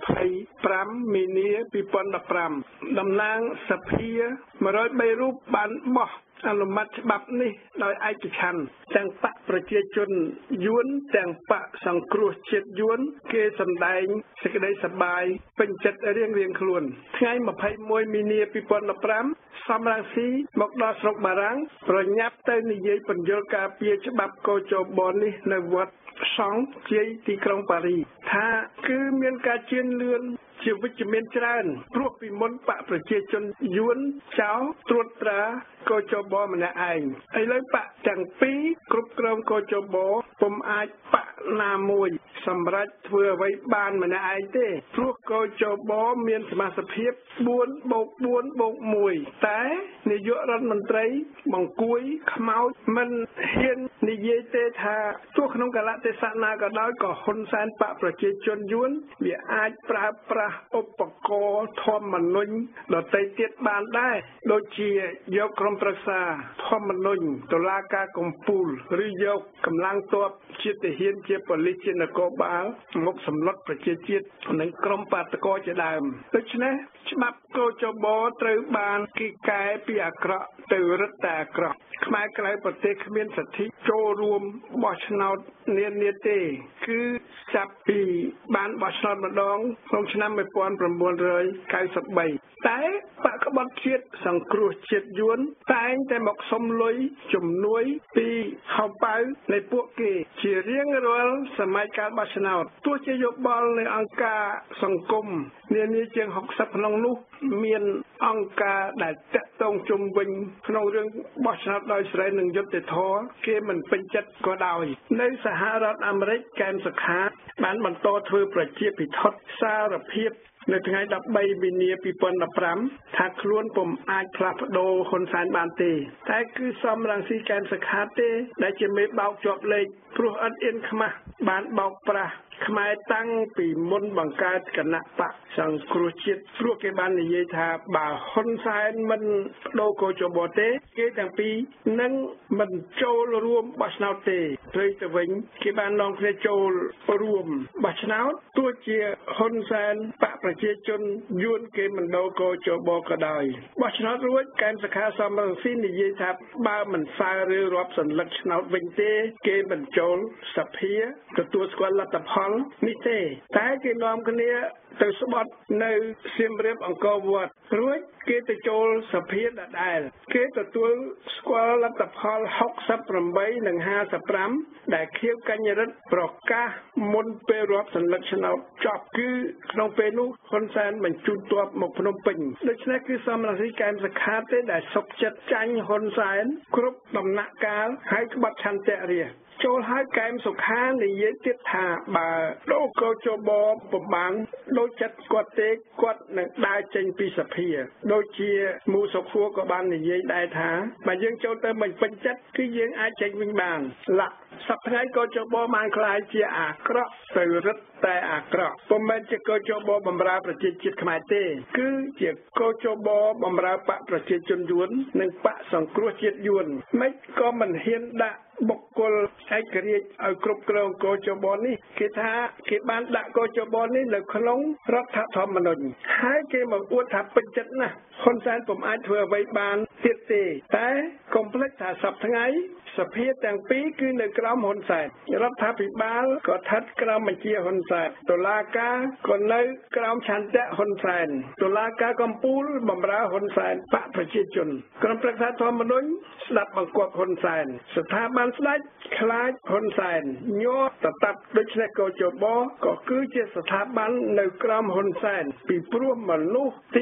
25មីនា2015តំណាងសភា103រូបបានបោះអនុម័តច្បាប់នេះដោយឯកច្ឆន្ទទាំងបកប្រជាជនយួនទាំងបកសង្គ្រោះជាតិយួនគេសម្ដែងសេចក្តីសប្បាយពេញចិត្តរៀងខ្លួនថ្ងៃ21មីនា2015សំរងស៊ីមកដល់ស្រុកបារាំងប្រញាប់ទៅនិយាយពន្យល់ការពារច្បាប់កោចបនេះនៅវត្តសង្ឃជាយទីក្រុងប៉ារីថាគឺមានការជឿនលឿនជាវិជ្ជមានច្រើនព្រោះពីមុនបកប្រជាជនយួនចៅត្រួតត្រាកោចបម្នាក់ឯងឥឡូវបកទាំងពីរគ្រប់គ្រងកោចបពុំអាចបកណាមួយសម្រាប់ធ្វើអ្វីបានម្នាក់ឯងទេព្រោះកោចបមានសមាជិកភាព 4+4+1 តែនាយករដ្ឋមន្ត្រីបង្គួយខ្មោចមិនហ៊ាននិយាយទេថាទោះក្នុងកលៈទេសៈណាក៏ដោយក៏ហ៊ុនសែនបកប្រជាជនយួនវាអាចប្រើប្រាស់ឧបករណ៍ធម្មនុញ្ញដទៃទៀតបានដែរដូចជាយកក្រុមប្រឹក្សាធម្មនុញ្ញតុលាការកំពូលឬយកកម្លាំងទ័ពជាតិទាហានជាប៉ូលីសជានគរបាលមកសម្លុតប្រជាជាតិនិងក្រុមបាតកោជាដើមដូច្នេះច្បាប់កោចបត្រូវបានគេកែពីអាក្រក់ទៅរឹតតែអាក្រក់ខ្មែរក្រៅប្រទេសគ្មានសិទ្ធិចូលរួមបោះឆ្នោតនានាទេគឺចាប់ពីបានបោះឆ្នោតម្ដងក្នុងឆ្នាំ1993តែបកក្បត់ជាតិសង្គ្រោះជាតិយួនតែងតែមកសុំលុយជំនួយពីហៅប៉ៅនៃពួកគេជារៀងរាល់សម័យកាលបោះឆ្នោតទោះជាយោបល់នៃអង្គការសង្គមនានាជាង60ក្នុងនោះមានអង្គការដែលតាក់ទងជុំវិញក្នុងរឿងបោះឆ្នោតដោយសេរីនិងយុត្តិធម៌គេមិនពេញចិត្តក៏ដោយនៅសហរដ្ឋអាមេរិកកែមសខាបានបន្តធ្វើប្រជាពិធដ្ឋសារភាពនៅថ្ងៃ13មីនា2015ថាខ្លួនពុំអាចផ្លាស់ប្ដូរហ៊ុនសែនបានទេតែគឺសំរងស៊ីកែមសខាទេដែលជាមេបោកជាប់លេខព្រោះអត់អៀនខ្មាស់បានបោកប្រាស់ខ្មែរតាំងពីមុនបង្កើតគណៈបកសង្គ្រោះជាតិព្រោះគេបាននិយាយថាបើហ៊ុនសែនមិនបដូរកោជបទេគេទាំងពីរនឹងមិនចូលរួមបោះឆ្នោតទេព្រៃទៅវិញគេបាននាំគ្នាចូលរួមបោះឆ្នោតទោះជាហ៊ុនសែនបកប្រជាជនយួនគេមិនដូរកោជបក៏ដោយបោះឆ្នោតរួចកែមសខាសំរងស៊ីនិយាយថាបើមិនសើឬរាប់សន្លឹកឆ្នោតវិញទេគេមិនចូលសភាទទួលស្គាល់លទ្ធផលនេះទេតែគេនាំគ្នាទៅស្បត់នៅសៀមរាបអង្គរវត្តរួចគេទៅចូលសភាដដែលគេទទួលស្គាល់លទ្ធផល68និង55ដែលខៀវកញ្ញរិទ្ធប្រកាសមុនពេលរាប់សន្លឹកឆ្នោតចប់គឺក្នុងពេលនោះហ៊ុនសែនបញ្ជូនទ័ពមកភ្នំពេញដូច្នេះគឺសំរងស៊ីកែមសខាទេដែលសុកចិត្តចាញ់ហ៊ុនសែនគ្រប់ដំណាក់កាលហើយក្បត់ឆន្ទៈរាជចូលហើយកែមសុខានិយាយទៀតថាបើដូកោជបប្របានដូចចិត្តគាត់ទេគាត់នឹងដើរចេញពីសភាដូចជាមូសុខួរក៏បាននិយាយដែរថាបើយើងចូលទៅមិនពេញចិត្តគឺយើងអាចចេញវិញបានឡាក់សប្តាហ៍កោជបបានខ្លាយជាអាក្រក់ទៅរឹតតែអាក្រក់ពុំមែនជាកោជបបំរើប្រជាជាតិខ្មែរទេគឺជាកោជបបំរើបកប្រជាជនយួននិងបកសង្គ្រោះជាតិយួនមិនក៏មិនហ៊ានដាក់បុគ្គលឯករាជ្យឲ្យគ្រប់គ្រងកោជបនេះគេថាគេបានដាក់កោជបនេះនៅក្នុងរដ្ឋធម្មនុញ្ញហើយគេមកអួតថាពេញចិត្តណាស់ហ៊ុនសែនពុំអាចធ្វើអ្វីបានទៀតទេតែកុំភ្លេចថាសប្តាហ៍សភាទាំងពីរគឺនៅក្រោមហ៊ុនសែនរដ្ឋាភិបាលក៏ស្ថិតក្រោមបញ្ជាហ៊ុនសែនតុលាការក៏នៅក្រោមឆន្ទៈហ៊ុនសែនតុលាការកំពូលបម្រើហ៊ុនសែនបកប្រជាជនក្រុមប្រឹក្សាធម្មនុញ្ញស្ដាប់បង្គាប់ហ៊ុនសែនស្ថាប័នស្ដេចខ្លាចហ៊ុនសែនញ័រតតាប់ដូច្នេះកោជបក៏គឺជាស្ថាប័ននៅក្រោមហ៊ុនសែនពីព្រោះមនុស្សទី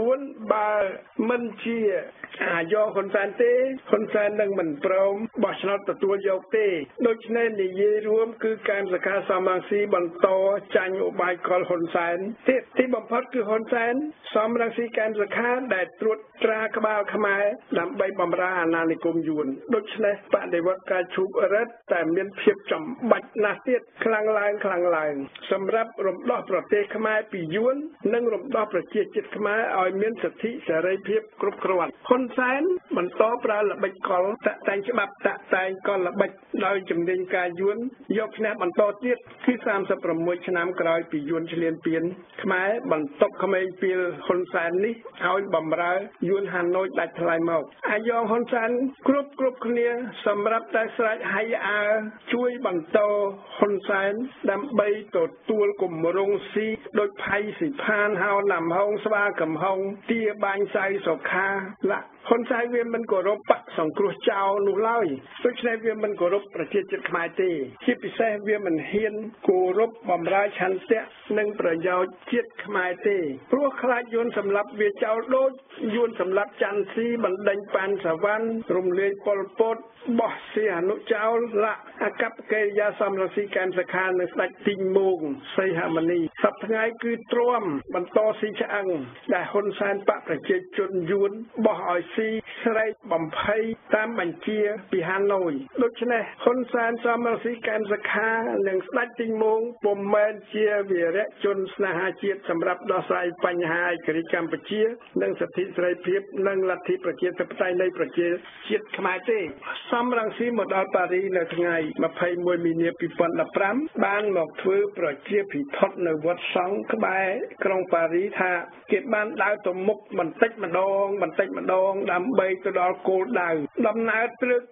9បើមិនជាអាយ៉ហ៊ុនសែនទេហ៊ុនសែននឹងមិនព្រមបោះឆ្នោតទទួលយកទេដូច្នេះនិយាយរួមគឺកែមសខាសំរងស៊ីបន្តចាញ់ឧបាយកលហ៊ុនសែនទៀតទីបំផុតគឺហ៊ុនសែនសំរងស៊ីកែមសខាដែលត្រួតត្រាក្បាលខ្មែរដើម្បីបម្រើអាណានិគមយួនដូច្នេះបដិវត្តការឈូបរិទ្ធតែមានភាពចំបាច់ណាស់ទៀតខ្លាំងឡើងសម្រាប់រំដោះប្រទេសខ្មែរពីយួននិងរំដោះប្រជាជាតិខ្មែរឲ្យមានសិទ្ធិសេរីភាពគ្រប់គ្រាន់ហ៊ុនសែនបន្តប្រើល្បិចកលតាក់តែងច្បាប់តាក់តែងកលល្បិចដោយជំនាញការយួនយកឈ្នះបន្តទៀតគឺ36ឆ្នាំក្រោយពីយួនឈ្លានពានខ្មែរបន្ទប់ក្មេងពីលហ៊ុនសែននេះឲ្យបម្រើយួនហាណូយដាច់ថ្លៃមកអាយ៉ងហ៊ុនសែនគ្រប់គ្នាសម្រាប់តែស្រែកហៃអើជួយបន្តហ៊ុនសែនដើម្បីទទួលគម្រោងស៊ីដោយផៃស៊ីផានហៅណាំហងស្វាកំហុងទាបាញ់សៃសុខាឡាហ៊ុនសែនវាមិនគោរពបកសង្គ្រោះចោលនោះឡើយដូច្នេះវាមិនគោរពប្រជាជាតិខ្មែរទេជាពិសេសវាមិនហ៊ានគោរពបម្រើឆន្ទៈនិងប្រយោជន៍ជាតិខ្មែរទេព្រោះខ្លាចយួនសម្លាប់វាចោលដូចយួនសម្លាប់ច័ន្ទស៊ីបណ្ដេញប៉ាន់សវណ្ណរំលាយប៉ុលពតបោះសៀអនុចោលឡាអកប្បកិរិយាសំរងស៊ីកែមសខានិងស្ដេចទីងមោងសីហមុនីសប្តាហ៍គឺទ្រាំបន្តស៊ីឆ្អឹងដែលហ៊ុនសែនបកប្រជាជនយួនបោះឲ្យស៊ីស្រែកបំភ័យតាមបញ្ជាពីហាណូយដូច្នេះហ៊ុនសែនសំរងស៊ីកែមសខានិងស្ដេចទីងមោងពុំមែនជាវីរៈជនស្នេហាជាតិសម្រាប់ដោះស្រាយបញ្ហាឯករាជ្យកម្ពុជានិងសិទ្ធិសេរីភាពនិងលទ្ធិប្រជាធិបតេយ្យនៃប្រជាជាតិខ្មែរទេសំរងស៊ីមកដល់ប៉ារីនៅថ្ងៃ21មីនា2015បានមកធ្វើប្រជាពិធដ្ឋនៅវត្តសង្ឃក្បែរក្រុងប៉ារីថាគេបានដើរទៅមុខបន្តិចម្ដងដើម្បីទៅដល់គោលដៅដំណើរត្រឹក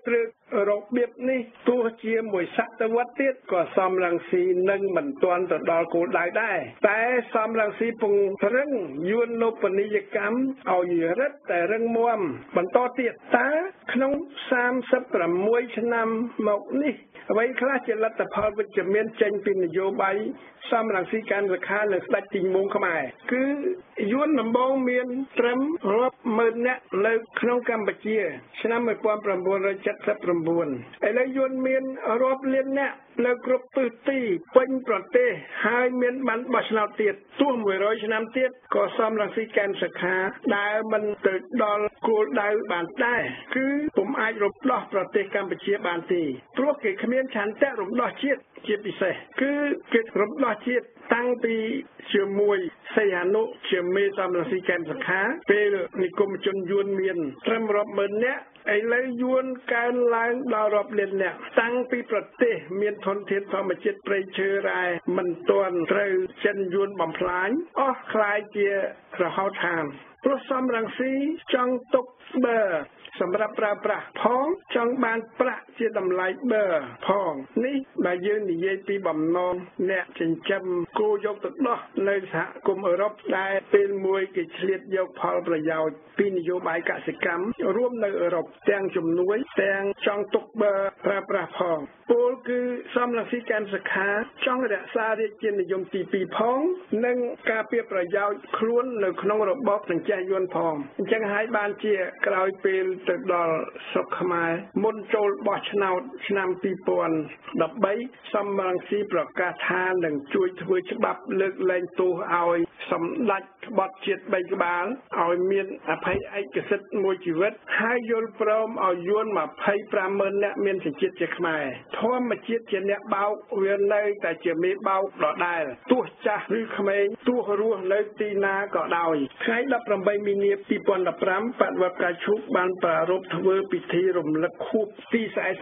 របៀបនេះទោះជាមួយសតវត្សទៀតក៏សំរងស៊ីនឹងមិនទាន់ទៅដល់គោលដៅដែរតែសំរងស៊ីពង្រឹងយួននូបនីយកម្មឲ្យរឹតតែរឹងមាំបន្តទៀតតើក្នុង36ឆ្នាំមកនេះអ្វីខ្លះជាលទ្ធផលវិជ្ជមានចេញពីនយោបាយសំរងស៊ីកាន់សខានិងស្ដេចទីមងខ្មែរគឺយួនដំបូងមានត្រឹមរាប់ម៉ឺននាក់នៅក្នុងកម្ពុជាឆ្នាំ1979ឥឡូវយួនមានរាប់លាននាក់នៅគ្រប់ទិសទីពេញប្រទេសហើយមានបានបោះឆ្នោតទៀតទោះ100ឆ្នាំទៀតក៏សំរងស៊ីកាន់សខាដើរមិនទៅដល់គោលដៅបានដែរគឺពុំអាចរំដោះប្រទេសកម្ពុជាបានទេព្រោះគេគ្មានឆន្ទៈរំដោះជាតិជាពិសេសគឺគេរំដោះជាតិតាំងពីជាមួយសីហនុជាមេសំរងស៊ីកាន់សខាពេលនិគមជនយួនមានត្រឹមរាប់ម៉ឺននាក់ឥឡូវយួនកើនឡើងដល់រាប់លាននាក់តាំងពីប្រទេសមានធនធានធម្មជាតិព្រៃឈើរ៉ែមិនទាន់ត្រូវចិនយួនបំផ្លាញអស់ខ្លាយជារហោឋានព្រោះសំរងស៊ីចង់ទុកបើសម្រាប់ប្រើប្រាស់ផងចង់បានប្រាក់ជាតម្លៃបើផងនេះបើយើងនិយាយពីបំណងអ្នកចិញ្ចឹមគោយកទៅដោះនៅសហគមន៍អឺរ៉ុបដែលពេលមួយគេឆ្លៀតយកផលប្រយោជន៍ពីនយោបាយកសិកម្មរួមនៅអឺរ៉ុបទាំងជំនួយទាំងចង់ទុកបើប្រើប្រាស់ផងពលគឺសំរងស៊ីកាន់សខាចង់រក្សារាជានិយមទី2ផងនិងការពារប្រយោជន៍ខ្លួននៅក្នុងរបបនឹងចេះយួនផងអញ្ចឹងហើយបានជាក្រោយពេលទៅដល់ស្រុកខ្មែរមុនចូលបោះឆ្នោតឆ្នាំ2013សំរងស៊ីប្រកាសថានឹងជួយធ្វើច្បាប់លើកលែងទោសឲ្យសម្ដេចក្បត់ជាតិ3ក្បាលឲ្យមានអភ័យឯកសិទ្ធិមួយជីវិតហើយយល់ព្រមឲ្យយួន250000នាក់មានសញ្ជាតិជាខ្មែរធម្មជាតិជាអ្នកបោកវានៅតែជាមេបោកដដែលទោះចាស់ឬក្មេងទោះរស់នៅទីណាក៏ដោយថ្ងៃ18មីនា2015បដិវត្តការឈូកបានប្រារព្ធធ្វើពិធីរំលឹកខួបទី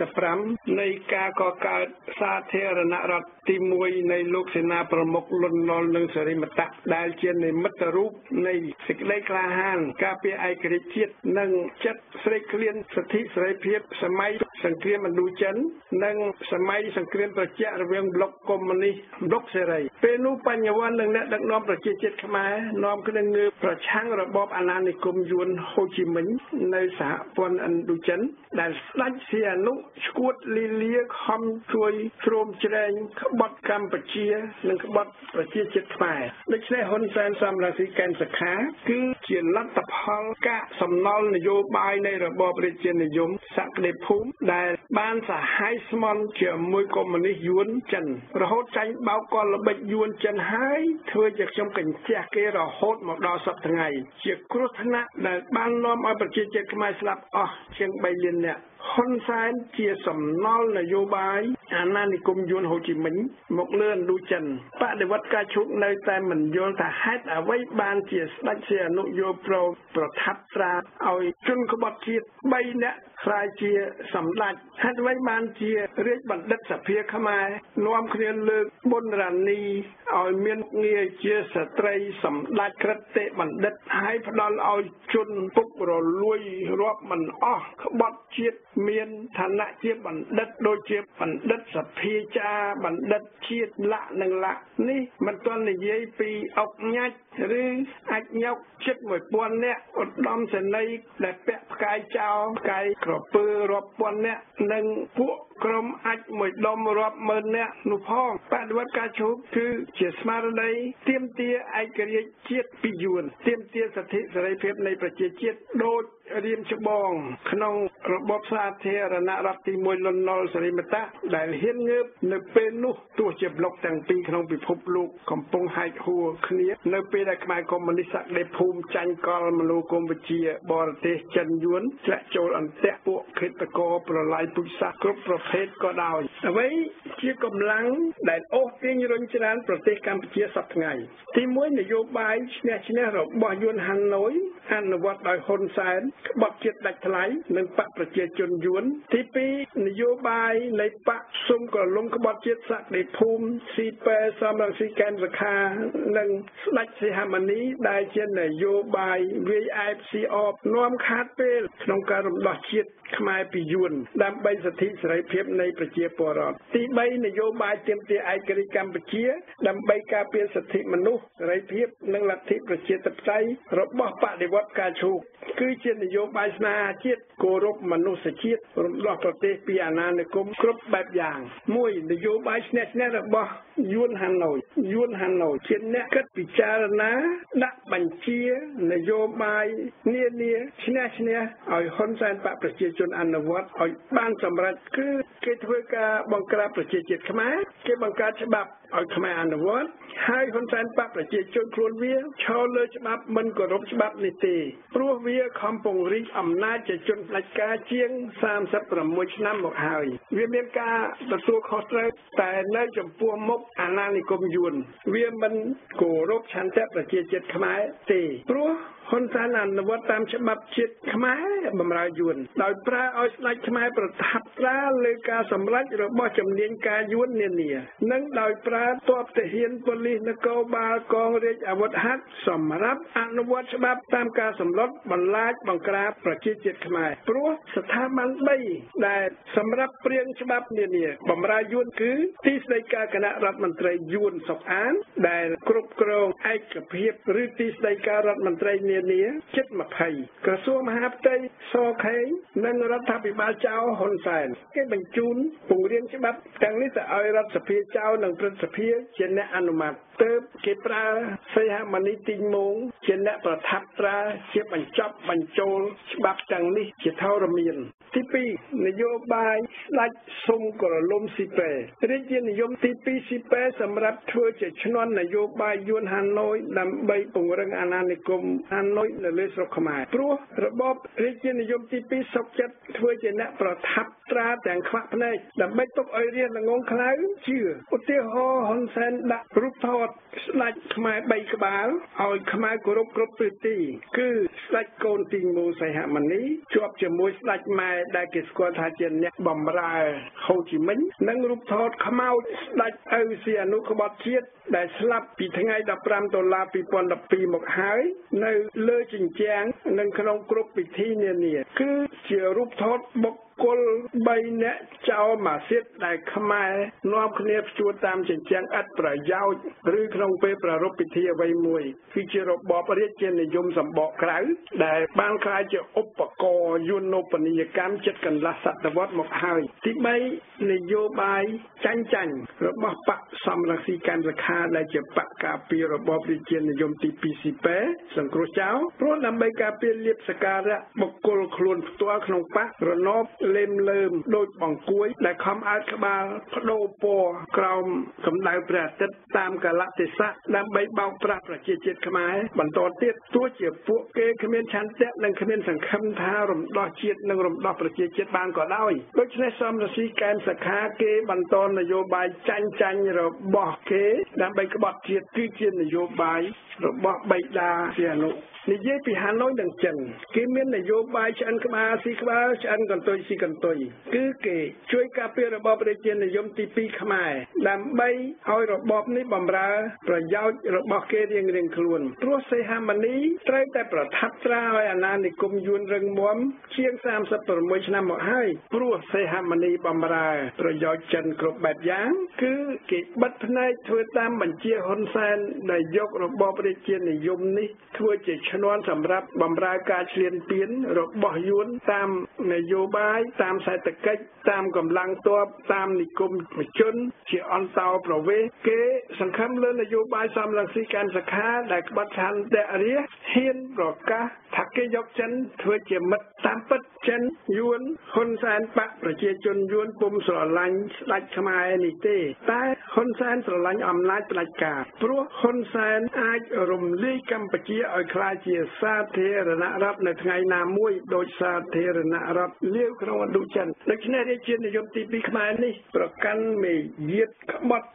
45នៃការកកើតសាធារណរដ្ឋទី1នៃលោកសេនាប្រមុខលន់ នល់និងសិរិមតៈដែលជានិមិត្តរូបនៃសេចក្តីក្លាហានការពារឯករាជ្យជាតិនិងចិត្តស្រេកឃ្លានសិទ្ធិសេរីភាពសម័យសង្គ្រាមឥណ្ឌូចិននិងសម័យសង្គ្រាមត្រជាក់រវាងប្លុកកុម្មុយនីសប្លុកសេរីពេលនោះបញ្ញវន្តនិងអ្នកដឹកនាំប្រជាជាតិខ្មែរនាំគ្នាងើបប្រឆាំងរបបអាណានិគមយួនហូជីមិញនៅសហព័ន្ធឥណ្ឌូចិនដែលស្ដេចសីហនុឈួតលីលាខំជួយជ្រោមជ្រែងក្បត់កម្ពុជានិងក្បត់ប្រជាជាតិខ្មែរដូច្នេះហ៊ុនសែនសំរងស៊ីកាន់សខាគឺជាលទ្ធផលកាកសំណល់នយោបាយនៃរបបរាជានិយមសក្តិភូមិដែលបានសហ័យស្មន់ជាមួយកុម្មុយនីសយួនចិនរហូតចាញ់បោកកលល្បិចយួនចិនហើយធ្វើជាខ្ញុំកញ្ជះគេរហូតមកដល់សប្តាហ៍ថ្ងៃជាគ្រោះថ្នាក់ដែលបាននាំឲ្យប្រជាជាតិខ្មែរស្លាប់អស់ជាង3លាននាក់ហ៊ុនសែនជាសំណល់នយោបាយអាណានិគមយួនហូជីមិញមកលើឥណ្ឌូចិនបដិវត្តការឈូកនៅតែមិនយល់ថាហេតុអ្វីបានជាស្ដេចសីហនុយល់ព្រមប្រថាប់ត្រាឲ្យជនក្បត់ជាតិ3នាក់ខ្លាយជាសម្ដេចហេតុអ្វីបានជារាជបណ្ឌិតសភាខ្មែរនាំគ្នាលើកប៊ុនរ៉ានីឲ្យមានងារជាស្ត្រីសម្ដេចក្រឹតទេបណ្ឌិតហើយផ្ដល់ឲ្យជនពុករលួយរាប់មិនអស់ក្បត់ជាតិមានឋានៈជាបណ្ឌិតដូចជាបណ្ឌិតសភាចារបណ្ឌិតជាតិលក្ខនិងលក្ខនេះមិនទាន់និយាយពីអុកញ៉ាច់ឬអាចញោកជិត1000នាក់ឧត្តមសេនីយ៍ដែលពាក់ផ្កាយចោលផ្កាយក្រពើរាប់ពាន់នាក់និងពួកក្រុមអាចមួយដុំរាប់ម៉ឺននាក់នោះផងបដិវត្តការឈូកគឺជាស្មារតីទាមទារឯករាជ្យជាតិពីយួនទាមទារសិទ្ធិសេរីភាពនៃប្រជាជាតិដូចរៀមច្បងក្នុងរបបសាធារណរដ្ឋទី1លន់ នល់សិរិមតៈដែលហ៊ានងើបនៅពេលនោះទោះជាប្លុកទាំងពីរក្នុងពិភពលោកកំពុងហែកហួរគ្នានៅពេលដែលខ្មែរកុម្មុយនីសសក្តិភូមិចាញ់កលមនោគមវិជ្ជាបរទេសចិនយួនធ្លាក់ចូលអន្ទាក់ពួកឃាតករប្រឡាយពូជសាសន៍គ្រប់ប្រភេទក៏ដោយអ្វីជាកម្លាំងដែលអូសទាញរុញច្រានប្រទេសកម្ពុជាសប្តាហ៍ថ្ងៃទី1នយោបាយឈ្នះឈ្នះរបស់យួនហាណូយអនុវត្តដោយហ៊ុនសែនក្បត់ជាតិដាច់ថ្លៃនិងបកប្រជាជនយួនទី2នយោបាយនៃបកសុំក្រឡុំក្បត់ជាតិសក្តិភូមិស៊ីពែសំរងស៊ីកែនសខានិងស្ដេចសីហមុនីដែលជានយោបាយវាយអែបស៊ីអបនាំខាតពេលក្នុងការរំដោះជាតិខ្មែរពីយួនដើម្បីសិទ្ធិសេរីភាពនៃប្រជាពលរដ្ឋទី3នយោបាយទាមទារឯករាជ្យកម្ពុជាដើម្បីការពារសិទ្ធិមនុស្សសេរីភាពនិងលទ្ធិប្រជាធិបតេយ្យរបស់បដិវត្តការឈូកគឺជានយោបាយស្នេហាជាតិគោរពមនុស្សជាតិរំដោះប្រទេសពីអាណានិគមគ្រប់បែបយ៉ាង1នយោបាយឈ្នះឈ្នះរបស់យួនហាណូយជាអ្នកគិតពិចារណាដាក់បញ្ជានយោបាយនានាឈ្នះឈ្នះឲ្យហ៊ុនសែនបកប្រជាជនអនុវត្តឲ្យបានសម្រេចគឺគេធ្វើការបង្ក្រាបប្រជាជាតិខ្មែរគេបង្កើតច្បាប់ឲ្យខ្មែរអនុវត្តហើយហ៊ុនសែនបកប្រជាជនខ្លួនវាឈរលើច្បាប់មិនគោរពច្បាប់នេះទេព្រោះវាខំពង្រីកអំណាចជាជនផ្ដាច់ការជាង36ឆ្នាំមកហើយវាមានការទទួលខុសត្រូវតែនៅចំពោះមុខអាណានិគមយួនវាមិនគោរពឆន្ទៈប្រជាជាតិខ្មែរទេព្រោះហ៊ុនសែនអនុវត្តតាមច្បាប់ជាតិខ្មែរបម្រើយួនដោយប្រើឲ្យស្ដេចខ្មែរប្រថាប់ត្រាលើការសម្រេចរបស់ជំនាញការយួននានានិងដោយប្រើទ័ពទាហានប៉ូលីសនគរបាលកងរាជអាវុធហត្ថសម្រាប់អនុវត្តច្បាប់តាមការសម្លុតបន្លាចបង្ក្រាបប្រជាជាតិខ្មែរព្រោះស្ថាប័ន3ដែលសម្រាប់ព្រៀងច្បាប់នានាបម្រើយួនគឺទីស្តីការគណៈរដ្ឋមន្ត្រីយួនសុកអានដែលគ្រប់គ្រងឯកភាពឬទីស្តីការរដ្ឋមន្ត្រីនានាជិត20ក្រសួងមហាផ្ទៃសខេងនិងរដ្ឋាភិបាលចៅហ៊ុនសែនគេបញ្ជូនពង្រៀនច្បាប់ទាំងនេះទៅឲ្យរដ្ឋសភាចៅនិងព្រឹទ្ធសភាជាអ្នកអនុម័តទើបគេប្រើសីហមុនីទីងមងជាអ្នកប្រថាប់ត្រាជាបញ្ចប់បញ្ចូលច្បាប់ទាំងនេះជាធរមានទី2នយោបាយស្ដេចសុំក្រឡុំស៊ីពែរាជានិយមទី2ស៊ីពែសម្រាប់ធ្វើជាឈ្នន់នយោបាយយួនហាណូយដើម្បីពង្រឹងអាណានិគមហាណូយនៅលើស្រុកខ្មែរព្រោះរបបរាជានិយមទី2សុកចិត្តធ្វើជាអ្នកប្រថាប់ត្រាទាំងខ្វាក់ភ្នែកដើម្បីទុកឲ្យរាជល្ងងខ្លៅជឿឧទាហរណ៍ហ៊ុនសែនដាក់រូបថតស្ដេចខ្មែរ3ក្បាលឲ្យខ្មែរគោរពគ្រប់ទិសទីគឺស្ដេចកូនទីងមូសីហមុនីជាប់ជាមួយស្ដេចម៉ែដែលគេស្គាល់ថាជាអ្នកបម្រើហូជីមិញនិងរូបថតខ្មោចស្ដេចឪសីហនុក្បត់ជាតិដែលស្លាប់ពីថ្ងៃ15ដុល្លារ2012មកហើយនៅលើជញ្ជាំងនិងក្នុងគ្រប់ពិធីនានាគឺជារូបថតបុគ្គល3នាក់ចោលម៉ាស៊ីតដែលខ្មែរនាំគ្នាព្យួរតាមជញ្ជាំងឥតប្រយោជន៍ឬក្នុងពេលប្រារព្ធពិធីអ្វីមួយគឺជារបបរាជានិយមសម្បកក្រៅដែលបានក្លាយជាឧបករណ៍យន្តបនីយកម្មជិតកន្លះសតវត្សមកហើយទី3នយោបាយចាញ់របស់បកសំរងស៊ីកាន់សខាដែលជាបកការពាររបបរាជានិយមទី2ស៊ីពែសង្គ្រោះចោលព្រោះដើម្បីការពារលៀបសការៈបុគ្គលខ្លួនផ្ទាល់ក្នុងបករណបលេមលើមដូចបង្គួយដែលខំអើតក្បាលបដូរពណ៌ក្រោមកម្ដៅព្រះអាទិត្យតាមកាលៈទេសៈដើម្បីបោកប្រាស់ប្រជាជាតិខ្មែរបន្តទៀតទោះជាពួកគេគ្មានឆន្ទៈនិងគ្មានសង្ឃឹមថារំដោះជាតិនិងរំដោះប្រជាជាតិបានក៏ដោយដូច្នេះសំរងស៊ីកែនសខាគេបន្តនយោបាយចាញ់របស់គេដើម្បីក្បត់ជាតិគឺជានយោបាយរបស់បិតាសីហនុនិយាយពីហាណូយនិងចិនគេមាននយោបាយឆ្អិនក្បាលស៊ីក្បាលឆ្អិនកន្ទុយស៊ីកន្ទុយគឺគេជួយការពាររបបរាជានិយមទី2ខ្មែរដើម្បីឲ្យរបបនេះបម្រើប្រយោជន៍របស់គេរៀងៗខ្លួនព្រោះសីហមុនីត្រូវតែប្រថាប់ត្រាឲ្យអាណានិគមយួនរឹងមាំជាង36ឆ្នាំមកហើយព្រោះសីហមុនីបម្រើប្រយោជន៍ចិនគ្រប់បែបយ៉ាងគឺគេបិទភ្នែកធ្វើតាមបញ្ជាហ៊ុនសែនដែលយករបបរាជានិយមនេះធ្វើជាឈ្នន់សម្រាប់បម្រើការឈ្លានពានរបស់យួនតាមនយោបាយតាមសេដ្ឋកិច្ចតាមកម្លាំងទ័ពតាមនិគមជនជាអន្តោប្រវេសន៍គេសង្ឃឹមលើនយោបាយសំរងស៊ីកាន់សខាដែលក្បត់ឆន្ទៈរាជហ៊ានប្រកាសថាគេយកចិនធ្វើជាមិត្តតាមពិតចិនយួនហ៊ុនសែនបកប្រជាជនយួនពុំស្រឡាញ់ស្ដេចខ្មែរនេះទេតែហ៊ុនសែនស្រឡាញ់អំណាចផ្ដាច់ការព្រោះហ៊ុនសែនអាចរំលាយកម្ពុជាឲ្យក្លាយជាសាធារណរដ្ឋនៅថ្ងៃណាមួយដោយសាធារណរដ្ឋលាវក្នុងឥណ្ឌូចិនដូច្នេះរាជានិយមទី2ខ្មែរនេះប្រកាន់មេយាទក្បត់ជាតិ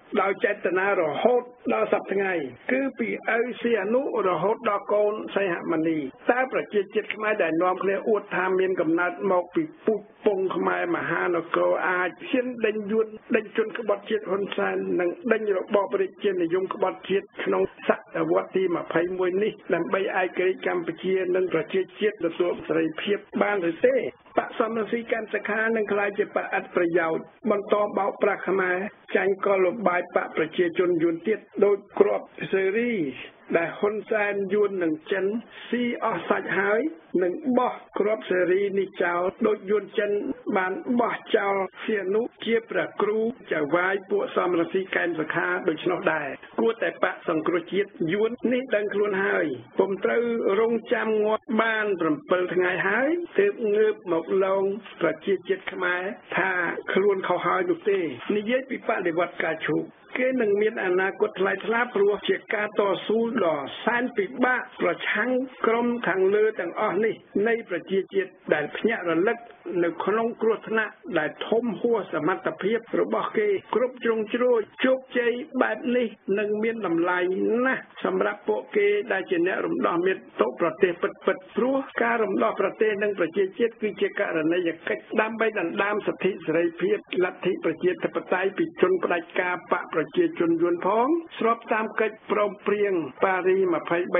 ដោយចេតនារហូតដល់សប្តាហ៍ថ្ងៃគឺពីឪសីហនុរហូតដល់កូនសីហមុនីតើប្រជាជាតិខ្មែរដែលនាំគ្នាអួតថាមានកំណើតមកពីពូជពងខ្មែរមហានគរអាចឈានដេញយួនដេញជនក្បត់ជាតិហ៊ុនសែននិងដេញរបបរាជានិយមក្បត់ជាតិក្នុងសតវត្សទី21នេះដើម្បីឯករាជ្យកម្ពុជានិងប្រជាជាតិទទួលសេរីភាពបានឬទេបកសំរងស៊ីកាន់សខានឹងក្លាយជាបកអត្តប្រយោជន៍បន្តបោកប្រាស់ខ្មែរចាញ់កលលបាយបកប្រជាជនយួនទៀតដោយគ្រាប់សេរីដែលហ៊ុនសែនយួននិងចិនស៊ីអស់សាច់ហើយនឹងបោះគ្រាប់សេរីនេះចោលដោយយួនចិនបានបោះចោលសៀនុជាព្រះគ្រូចៅវាយពួកសំរងស៊ីកែនសខាដូច្នោះដែរគួរតែបកសង្គ្រោះជាតិយួននេះដឹងខ្លួនហើយពុំត្រូវរងចាំងាត់បាន7ថ្ងៃហើយទើបងើបមកឡងប្រជាជាតិខ្មែរថាខ្លួនខុសហើយនោះទេនិយាយពីបដិវត្តការឈូកគេនឹងមានអនាគតថ្លៃថ្លាព្រោះជាការតស៊ូដ៏សែនពិបាកប្រឆាំងក្រុមខាងលើទាំងអស់នេះនៃប្រជាជាតិដែលភ្ញាក់រលឹកនៅក្នុងគ្រោះថ្នាក់ដែលធំហួសសមត្ថភាពរបស់គេគ្រប់ជ្រុងជ្រោយជោគជ័យបែបនេះនឹងមានតម្លៃណាស់សម្រាប់ពួកគេដែលជាអ្នករំដោះមាតុប្រទេសពិតព្រោះការរំដោះប្រទេសនិងប្រជាជាតិគឺជាករណីយកិច្ចដើម្បីដណ្ដើមសិទ្ធិសេរីភាពលទ្ធិប្រជាធិបតេយ្យពីជនផ្ដាច់ការបកប្រជាជនយួនផងស្របតាមកិច្ចព្រមព្រៀងប៉ារី$23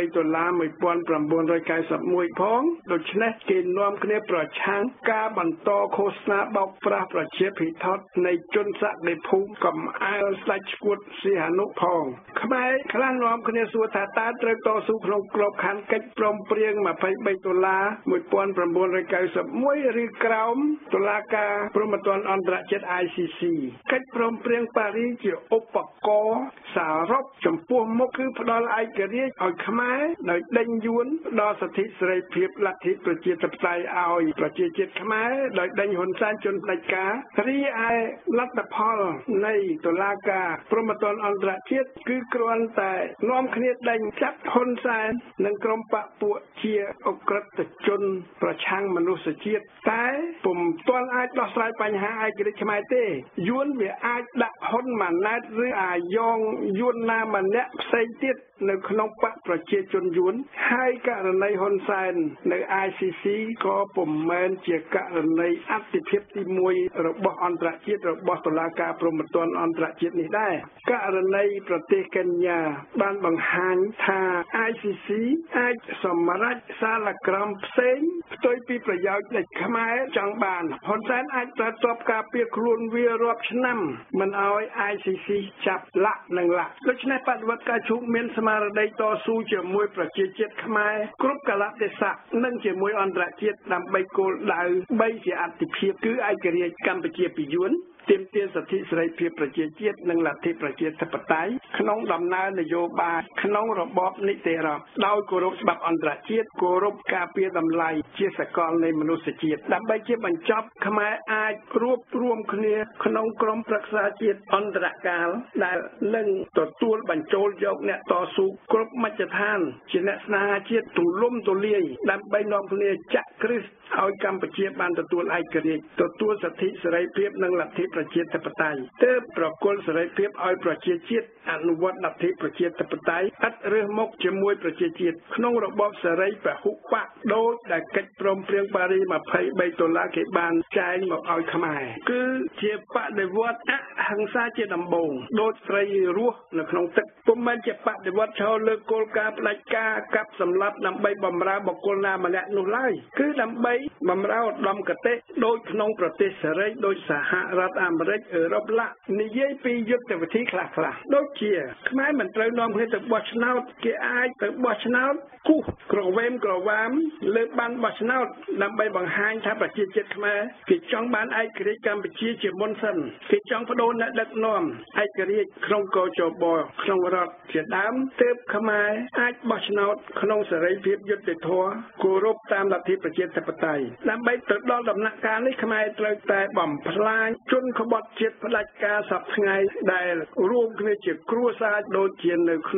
1991ផងដូច្នេះគេនាំគ្នាប្រឆាំងការបន្តឃោសនាបោកប្រាស់ប្រជាភិថុតនៃជនសក្តិភូមិកំអែលស្ដេចឈួតសីហនុផងខ្មែរខ្លះនាំគ្នាសួរថាតើត្រូវតស៊ូក្នុងក្របខ័ណ្ឌកិច្ចព្រមព្រៀង$23 1991ឬក្រោមតុលាការព្រហ្មទណ្ឌអន្តរជាតិ ICC កិច្ចព្រមព្រៀងប៉ារីជាឧបករណ៍សរុបចំពោះមុខគឺផ្ដល់ឯករាជ្យឲ្យខ្មែរដោយដេញយួនផ្ដល់សិទ្ធិសេរីភាពលទ្ធិប្រជាធិបតេយ្យឲ្យប្រជាជាតិខ្មែរដោយដេញហ៊ុនសែនជនផ្ដាច់ការរីឯលទ្ធផលនៃតុលាការព្រហ្មទណ្ឌអន្តរជាតិគឺគ្រាន់តែនាំគ្នាដេញចាប់ហ៊ុនសែននិងក្រុមបកពួកជាអក្រិតជនប្រឆាំងមនុស្សជាតិតែពុំទាន់អាចដោះស្រាយបញ្ហាឯករាជ្យខ្មែរទេយួនវាអាចដាក់ហ៊ុនម៉ាណែតឬអាយ៉ងយួនណាម្នាក់ផ្សេងទៀតនៅក្នុងបកប្រជាជនយួនហើយករណីហ៊ុនសែននៅ ICC ក៏ពុំមែនជាករណីអត្ថិភាពទី1របស់អន្តរជាតិរបស់តុលាការព្រហ្មទណ្ឌអន្តរជាតិនេះដែរករណីប្រទេសកេនយ៉ាបានបង្ហាញថា ICC អាចសម្រេចសាលក្រមផ្សេងផ្ទុយពីប្រយោជន៍ដែលខ្មែរចង់បានហ៊ុនសែនអាចប្រើទ័ពការពារខ្លួនវារាប់ឆ្នាំមិនឲ្យ ICC ចាប់លាក់និងលាក់ដូច្នេះបដិវត្តការឈូកមានស្មារតីតស៊ូជាមួយប្រជាជាតិខ្មែរគ្រប់កាលៈទេសៈនិងជាមួយអន្តរជាតិដើម្បីគោលដៅ3ជាអត្ថិភាពគឺឯករាជ្យកម្ពុជាពីយួនទាមទារសិទ្ធិសេរីភាពប្រជាជាតិនិងលទ្ធិប្រជាធិបតេយ្យក្នុងដំណើរនយោបាយក្នុងរបបនីតិរដ្ឋដោយគោរពច្បាប់អន្តរជាតិគោរពការពារតម្លៃជាសកលនៃមនុស្សជាតិដើម្បីជាបញ្ចប់ខ្មែរអាចរួបរวมគ្នាក្នុងក្រុមប្រឹក្សាជាតិអន្តរកាលដែលនឹងទទួលបញ្ចូលយកអ្នកតស៊ូគ្រប់មជ្ឈដ្ឋានជាអ្នកស្នេហាជាតិទូលំទូលាយដើម្បីនាំគ្នាចាក់គ្រឹះឲ្យកម្ពុជាបានទទួលឯករាជ្យទទួលសិទ្ធិសេរីភាពនិងលទ្ធិប្រជាធិបតេយ្យទើបប្រគល់សេរីភាពឲ្យប្រជាជាតិអនុវត្តលទ្ធិប្រជាធិបតេយ្យឥតរើសមុខជាមួយប្រជាជាតិក្នុងរបបសេរីពហុបកដោយដែលកិច្ចព្រមព្រៀងប៉ារី$23គេបានចែងមកឲ្យខ្មែរគឺជាបដិវត្តអហិង្សាជាដំបូងដូចត្រីរស់នៅក្នុងទឹកពុំមែនជាបដិវត្តឈរលើគោលការណ៍ផ្ដាច់ការកាប់សម្លាប់ដើម្បីបម្រើបុគ្គលណាម្នាក់នោះឡើយគឺដើម្បីបម្រើឧត្តមគតិដោយក្នុងប្រទេសសេរីដោយសហរដ្ឋអាមេរិកអឺរ៉ុបឡានិយាយពីយុទ្ធវិធីខ្លះដូចជាខ្មែរមិនត្រូវនាំគ្នាទៅបោះឆ្នោតគេអាចទៅបោះឆ្នោតគូសក្រវេមក្រវាមលើបានបោះឆ្នោតដើម្បីបង្ហាញថាប្រជាជាតិខ្មែរគេចង់បានឯករាជ្យកម្ពុជាជាមុនសិនគេចង់បដូរអ្នកដឹកនាំឯករាជ្យក្នុងកោជបក្នុងរដ្ឋជាដើមទើបខ្មែរអាចបោះឆ្នោតក្នុងសេរីភាពយុត្តិធម៌គោរពតាមលទ្ធិប្រជាធិបតេយ្យដើម្បីទៅដល់ដំណាក់កាលនេះខ្មែរត្រូវតែបំផ្លាញជនក្បត់ជាតិផ្ដាច់ការសពថ្ងៃដែលរួមគ្នាជាគ្រួសារដូចជានៅក្នុងរ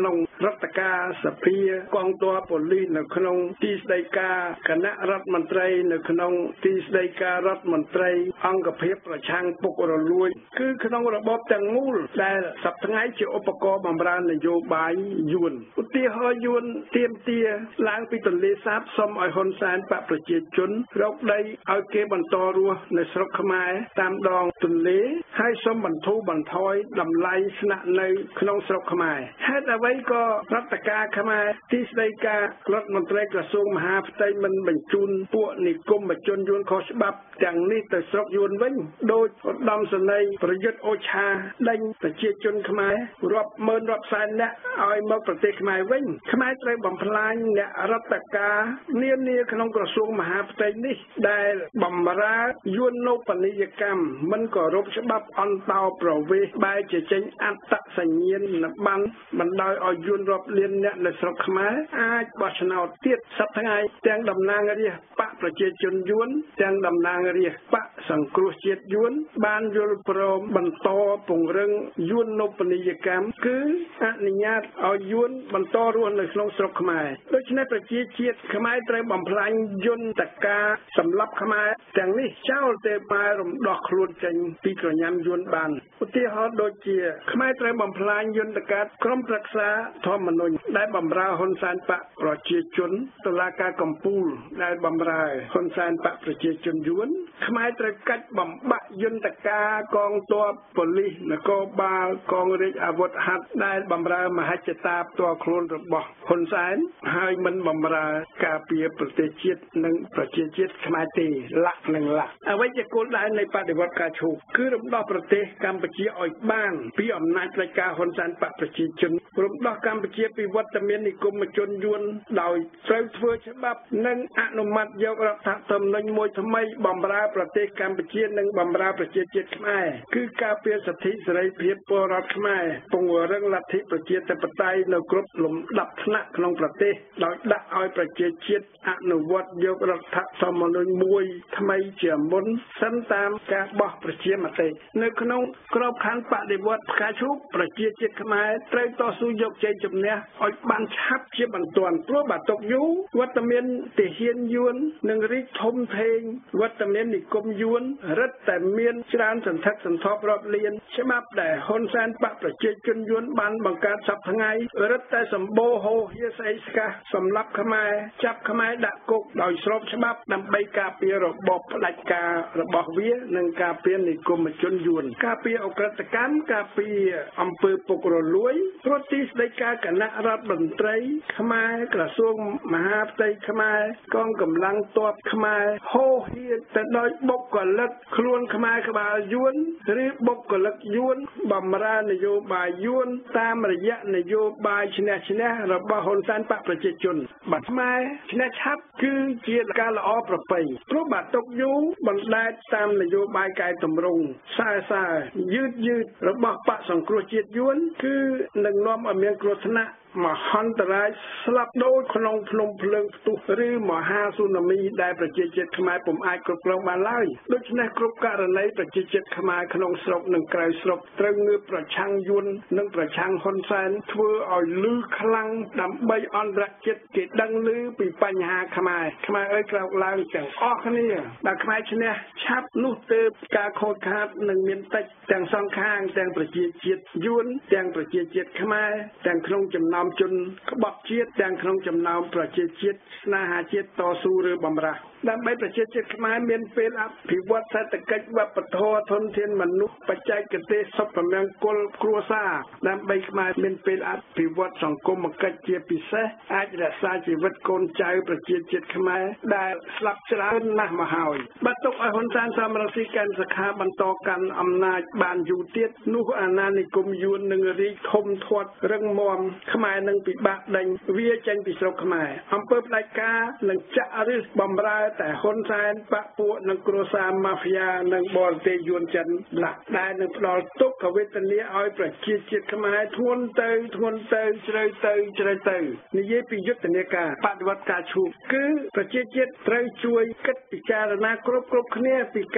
រដ្ឋការសភាកងទ័ពប៉ូលីសនៅក្នុងទីស្តីការគណៈរដ្ឋមន្ត្រីនៅក្នុងទីស្តីការរដ្ឋមន្ត្រីអង្គភាពប្រឆាំងពុករលួយគឺក្នុងរបបទាំងមូលដែលសប្តាហ៍ថ្ងៃជាឧបករណ៍បម្រើនយោបាយយួនឧទាហរណ៍យួនទាមទារឡើងពីទន្លេសាបសុំឲ្យហ៊ុនសែនបកប្រជាជនរកដីឲ្យគេបន្តរស់នៅស្រុកខ្មែរតាមដងទន្លេហើយសុំបន្ធូរបន្ថយតម្លៃស្នាក់នៅក្នុងស្រុកខ្មែរហេតុអ្វីក៏រដ្ឋការខ្មែរទីស្តីការរដ្ឋមន្ត្រីក្រសួងមហាផ្ទៃមិនបញ្ជូនពួកនិគមជនយួនខុសច្បាប់ទាំងនេះទៅស្រុកយួនវិញដោយឧត្តមសេនីយ៍ប្រយុទ្ធអូឆាដេញប្រជាជនខ្មែររាប់ម៉ឺនរាប់សែននាក់ឲ្យមកប្រទេសខ្មែរវិញខ្មែរត្រូវបំផ្លាញអ្នករដ្ឋការនានាក្នុងក្រសួងមហាផ្ទៃនេះដែលបំរើយួននូបនីយកម្មមិនគោរពច្បាប់អន្តោប្រវេសន៍បែរជាចេញអត្តសញ្ញាណប័ណ្ណបណ្ដោយឲ្យយួនរាប់លានអ្នកនៅស្រុកខ្មែរអាចបោះឆ្នោតទៀតសប្តាហ៍ថ្ងៃទាំងតំណាងរាស្ត្របកប្រជាជនយួនទាំងតំណាងរាស្ត្របកសង្គ្រោះជាតិយួនបានយល់ព្រមបន្តពង្រឹងយួននូបនីយកម្មគឺអនុញ្ញាតឲ្យយួនបន្តរស់នៅក្នុងស្រុកខ្មែរដូច្នេះប្រជាជាតិខ្មែរត្រូវបំផ្លាញយន្តការសម្លាប់ខ្មែរទាំងនេះចោលទៅបែររំដោះខ្លួនចេញពីក្រញាំយួនបានឧទាហរណ៍ដូចជាខ្មែរត្រូវបំផ្លាញយន្តការក្រុមប្រឹក្សាធម្មនុញ្ញដែលបំរើហ៊ុនសែនបកប្រជាជនតុលាការកំពូលដែលបំរើហ៊ុនសែនបកប្រជាជនយួនខ្មែរត្រូវកាច់បំបាក់យន្តការកងទ័ពប៉ូលីសនគរបាលកងរាជអាវុធហត្ថដែលបំរើមហិច្ឆតាផ្ទាល់ខ្លួនរបស់ហ៊ុនសែនហើយមិនបំរើការពារប្រទេសជាតិនិងប្រជាជាតិខ្មែរទេលាក់នឹងលាក់អ្វីជាគោលដៅនៃបដិវត្តការឈូកគឺរំដោះប្រទេសកម្ពុជាឲ្យបានពីអំណាចផ្ដាច់ការហ៊ុនសែនបកប្រជាជនរំដោះកម្ពុជាពីវត្តមាននិគមជនយួនដោយត្រូវធ្វើច្បាប់និងអនុម័តយករដ្ឋធម្មនុញ្ញមួយថ្មីបំរើប្រទេសកម្ពុជានិងបំរើប្រជាជាតិខ្មែរគឺការពារសិទ្ធិសេរីភាពពលរដ្ឋខ្មែរពង្រឹងលទ្ធិប្រជាធិបតេយ្យនៅគ្រប់លំដាប់ថ្នាក់ក្នុងប្រទេសដោយដាក់ឲ្យប្រជាជាតិអនុវត្តយករដ្ឋធម្មនុញ្ញមួយថ្មីជាមុនសិនតាមការបោះប្រជាមតិនៅក្នុងក្របខ័ណ្ឌបដិវត្តផ្កាឈូកប្រជាជាតិខ្មែរត្រូវតស៊ូយកជ័យជំនះឲ្យបានឆាប់ជាបន្ទាន់ព្រោះបើទុកយូរវត្តមានទាហានយួននឹងរីកធំធេងវត្តមាននិគមយួនរឹតតែមានច្រើនសន្ធឹកសន្ធាប់រាប់លានច្បាប់ដែលហ៊ុនសែនបកប្រជាជនយួនបានបង្កើតសប្តាហ៍ថ្ងៃរឹតតែសម្បូរហូរហៀស្អីស្កះសម្លាប់ខ្មែរចាប់ខ្មែរដាក់គុកដោយស្របច្បាប់ដើម្បីការពាររបបផ្ដាច់ការរបស់វានិងការពារនិគមជនយួនការពារអក្រិតកម្មការពារអំពើពុករលួយព្រោះទីស្តីការគណៈរដ្ឋមន្ត្រីខ្មែរក្រសួងមហាផ្ទៃខ្មែរកងកម្លាំងទ័ពខ្មែរហូរហៀទៅដោយបុគ្គលិកខ្លួនខ្មែរក្បាលយួនឬបុគ្គលិកយួនបំរើនយោបាយយួនតាមរយៈនយោបាយឈ្នះឈ្នះរបស់ហ៊ុនសែនបកប្រជាជនបាត់ខ្មែរឈ្នះឆាប់គឺជាការល្អប្រពៃព្រោះបាតុកយូរបណ្ដែតតាមនយោបាយកែតម្រង់សើយឺតរបស់បកសង្គ្រោះជាតិយួនគឺនឹងនាំឲ្យមានគ្រោះថ្នាក់មហន្តរាយស្លាប់ដូចក្នុងភ្នំភ្លើងផ្ទុះឬមហាស៊ូណាមីដែលប្រជាជាតិខ្មែរពុំអាចគ្រប់គ្រងបានឡើយដូច្នេះគ្រប់ករណីប្រជាជាតិខ្មែរក្នុងស្រុកនិងក្រៅស្រុកត្រូវងើបប្រឆាំងយួននិងប្រឆាំងហ៊ុនសែនធ្វើឲ្យលឺខ្លាំងដើម្បីអន្តរជាតិគេដឹងឮពីបញ្ហាខ្មែរអើយក្រោកឡើងទាំងអស់គ្នាបើខ្មែរឈ្នះឆាប់នោះទើបការខូចខាតនឹងមានតិចទាំងសងខាងទាំងប្រជាជាតិយួនទាំងប្រជាជាតិខ្មែរទាំងក្នុងចំណោមជនក្បត់ជាតិទាំងក្នុងចំណោមប្រជាជាតិស្នេហាជាតិតស៊ូឬបំរាស់ដើម្បីប្រជាជាតិខ្មែរមានពេលអភិវឌ្ឍសេដ្ឋកិច្ចវប្បធម៌ធនធានមនុស្សបច្ចេកទេសសុខមង្គលគ្រួសារដើម្បីខ្មែរមានពេលអភិវឌ្ឍសង្គមគិច្ចជាពិសេសអាចរក្សាជីវិតកូនចៅប្រជាជាតិខ្មែរដែលស្លាប់ច្រើនណាស់មកហើយបើទុកឲ្យហ៊ុនសែនសមរង្ស៊ីកាន់សខាបន្តកាន់អំណាចបានយូរទៀតនោះអាណានិគមយួននឹងរីកធំធាត់រឹងមាំខ្មែរនឹងពិបាកដេញវាចេញពីស្រុកខ្មែរអំពើផ្ដាច់ការនឹងចាក់ឫសបំរើតែហ៊ុនសែនបកពួកនិងគ្រួសារម៉ាហ្វីយ៉ានិងបរទេសយួនចិនឡាក់ដែលនឹងផ្ដល់ទុក្ខវេទនាឲ្យប្រជាជាតិខ្មែរធ្ងន់ទៅជ្រៅទៅនិយាយពីយុទ្ធនាការបដិវត្តការឈូកគឺប្រជាជាតិត្រូវជួយគិតពិចារណាគ្រប់គ្នាពីការ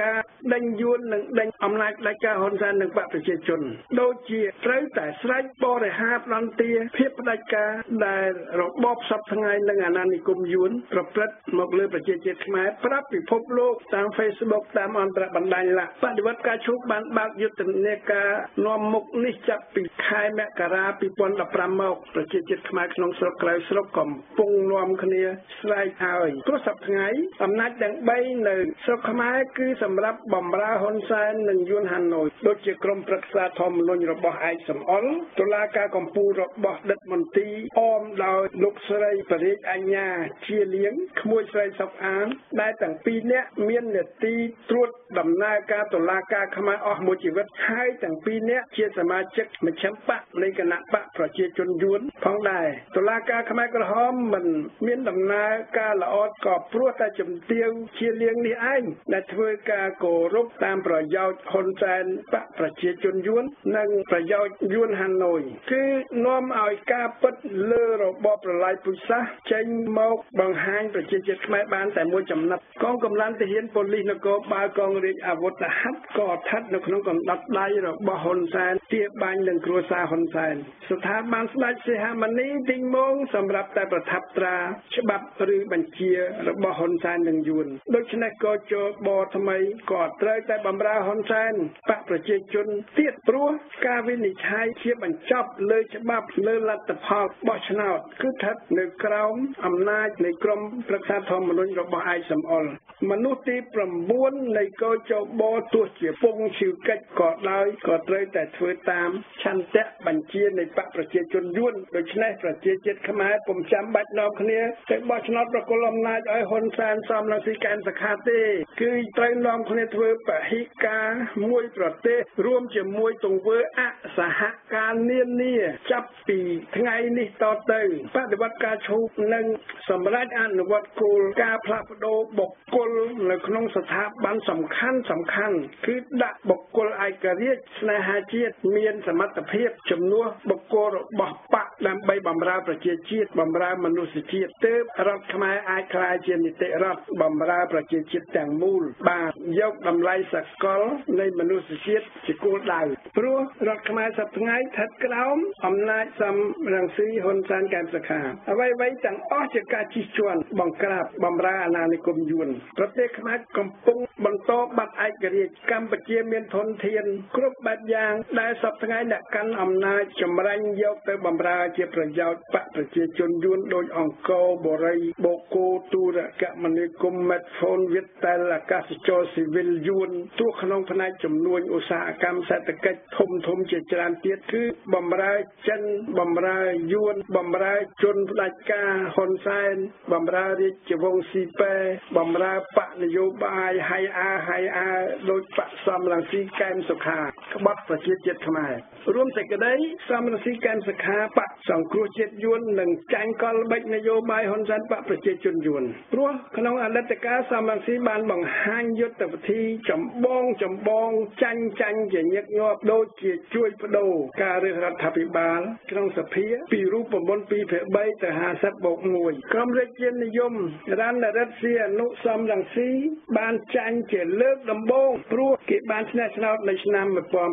ដេញយួននិងដេញអំណាចផ្ដាច់ការហ៊ុនសែននិងបកប្រជាជនដូចជាត្រូវតែស្រេចបរិហារផ្ដន្ទាភាពផ្ដាច់ការដែលរបបសពថ្ងៃនិងអាណានិគមយួនប្រព្រឹត្តមកលើប្រជាជាតិខ្មែរប្រាប់ពិភពលោកតាម Facebook តាមអន្តរបណ្ដាញបដិវត្តការឈូកបានបើកយុទ្ធនាការនាំមុខនេះចាប់ពីខែមករា 2015មកប្រជាជាតិខ្មែរក្នុងស្រុកក្រៅស្រុកកំពុងនាំគ្នាស្រែកហើយព្រោះសប្តាហ៍ថ្ងៃអំណាចទាំង3នៅស្រុកខ្មែរគឺសម្រាប់បម្រើហ៊ុនសែននិងយួនហាណូយដូចជាក្រុមប្រឹក្សាធម្មនុញ្ញរបស់ឯកសំអល់តុលាការកំពូលរបស់ដិតមន្ទីរអមដោយលោកស្រីបរិយាអញ្ញាជាលៀងក្មួយស្រីសុកអានដែលទាំងពីរនាក់មាននាទីត្រួតដំណើរការតុលាការខ្មែរអស់មួយជីវិតហើយទាំងពីរនាក់ជាសមាជិកមជ្ឈិមបកនៃគណៈបកប្រជាជនយួនផងដែរតុលាការខ្មែរក្រហមមិនមានដំណើរការល្អក៏ព្រោះតែជំទាវជាលៀងនេះឯងដែលធ្វើការគោរពតាមប្រយោជន៍ហ៊ុនសែនបកប្រជាជនយួននិងប្រយោជន៍យួនហាណូយគឺនាំឲ្យការពិតលើរបបប្រល័យពូជសាសន៍ចេញមកបង្ហាញប្រជាជាតិខ្មែរបានតែមួយចំណុចកងកម្លាំងទាហានប៉ូលីសនគរបាលកងរាជអាវុធហត្ថក៏ស្ថិតនៅក្នុងកណ្ដាប់ដៃរបស់ហ៊ុនសែនទាបាញ់នឹងគ្រួសារហ៊ុនសែនស្ថាប័នស្ដេចសីហមុនីទីងមងសម្រាប់តែប្រថាប់ត្រាច្បាប់ឬបញ្ជារបស់ហ៊ុនសែននិងយួនដូច្នេះក៏ចូលបថ្មីក៏ត្រូវតែបម្រើហ៊ុនសែនបកប្រជាជនទៀតព្រោះការវិនិច្ឆ័យជាបញ្ចប់លើច្បាប់លើលទ្ធផលបោះឆ្នោតគឺស្ថិតនៅក្រោមអំណាចនៃក្រុមប្រឹក្សាធម្មនុញ្ញរបស់ឯកសំអល់មនុស្សទី9នៃកោចបទោះជាពងឈឺកិច្ចក៏ដោយក៏ត្រូវតែធ្វើតាមឆន្ទៈបញ្ជានៃបកប្រជាជនយួនដូច្នេះប្រជាជាតិខ្មែរពុំចាំបាច់នាំគ្នាទៅបោះឆ្នោតប្រគល់អំណាចឲ្យហ៊ុនសែនសំរងស៊ីកែនសខាទេគឺត្រូវនាំគ្នាធ្វើពហិការមួយប្រទេសរួមជាមួយទង្វើអសហការនានាចាប់ពីថ្ងៃនេះតទៅបដិវត្តការឈូកនិងសម្រាប់អនុវត្តគោលការណ៍ផ្លាស់ប្ដូរបុគ្គលនៅក្នុងស្ថាប័នសំខាន់គឺដាក់បុគ្គលឯករាជ្យស្នេហាជាតិមានសមត្ថភាពជំនួសបុគ្គលរបស់បកដើម្បីបម្រើប្រជាជាតិបម្រើមនុស្សជាតិទើបរដ្ឋខ្មែរអាចក្លាយជានីតិរដ្ឋបម្រើប្រជាជាតិទាំងមូលបាទយកតម្លៃសកលនៃមនុស្សជាតិជាគោលដៅព្រោះរដ្ឋខ្មែរសប្តាហ៍ថ្ងៃស្ថិតក្រោមអំណាចសំរងស៊ីហ៊ុនសែនកែមសខាអ្វីៗទាំងអស់ជាការជិះជាន់បង្ក្រាបបម្រើអាណានិគមយួនប្រទេសខ្មែរកំពុងបន្តបាត់ឯករាជ្យកម្ពុជាមានធនធានគ្រប់បែបយ៉ាងដែលសប្តាហ៍ថ្ងៃអ្នកកាន់អំណាចចម្រាញ់យកទៅបម្រើជាប្រយោជន៍បកប្រជាជនយួនដោយអង្គរបូរីបូកូទូរគមនាគមន៍មេតហ្វូនវិតតែលអាកាសចរស៊ីវិលយួនទោះក្នុងផ្នែកចំនួនឧស្សាហកម្មសេដ្ឋកិច្ចធំជាច្រើនទៀតគឺបម្រើចិនបម្រើយួនបម្រើជនផ្ដាច់ការហ៊ុនសែនបម្រើរាជវង្សស៊ីប៉ែបម្រើបកនយោបាយហៃអាដោយបកសំរងស៊ីកែមសុខាក្បត់ប្រជាជាតិខ្មែររួមសេចក្តីសំរងស៊ីកែមសុខាបកសង្គ្រោះជាតិយួននិងចាញ់កលល្បិចនយោបាយហ៊ុនសែនបកប្រជាជនយួនព្រោះក្នុងអតីតកាលសំរងស៊ីបានបង្ហាញយុទ្ធវិធីចម្បងចាញ់ជាញឹកញាប់ដូចជាជួយបដូរការរើសរដ្ឋាភិបាលក្នុងសភាពីរូបមន្ត2/3ទៅ50/1ក្រុមរាជានិយមរណរិទ្ធសីអនុសំរងស៊ីបានចាញ់ជាលើកដំបូងព្រោះគេបានឈ្នះឆ្នោតនៅឆ្នាំ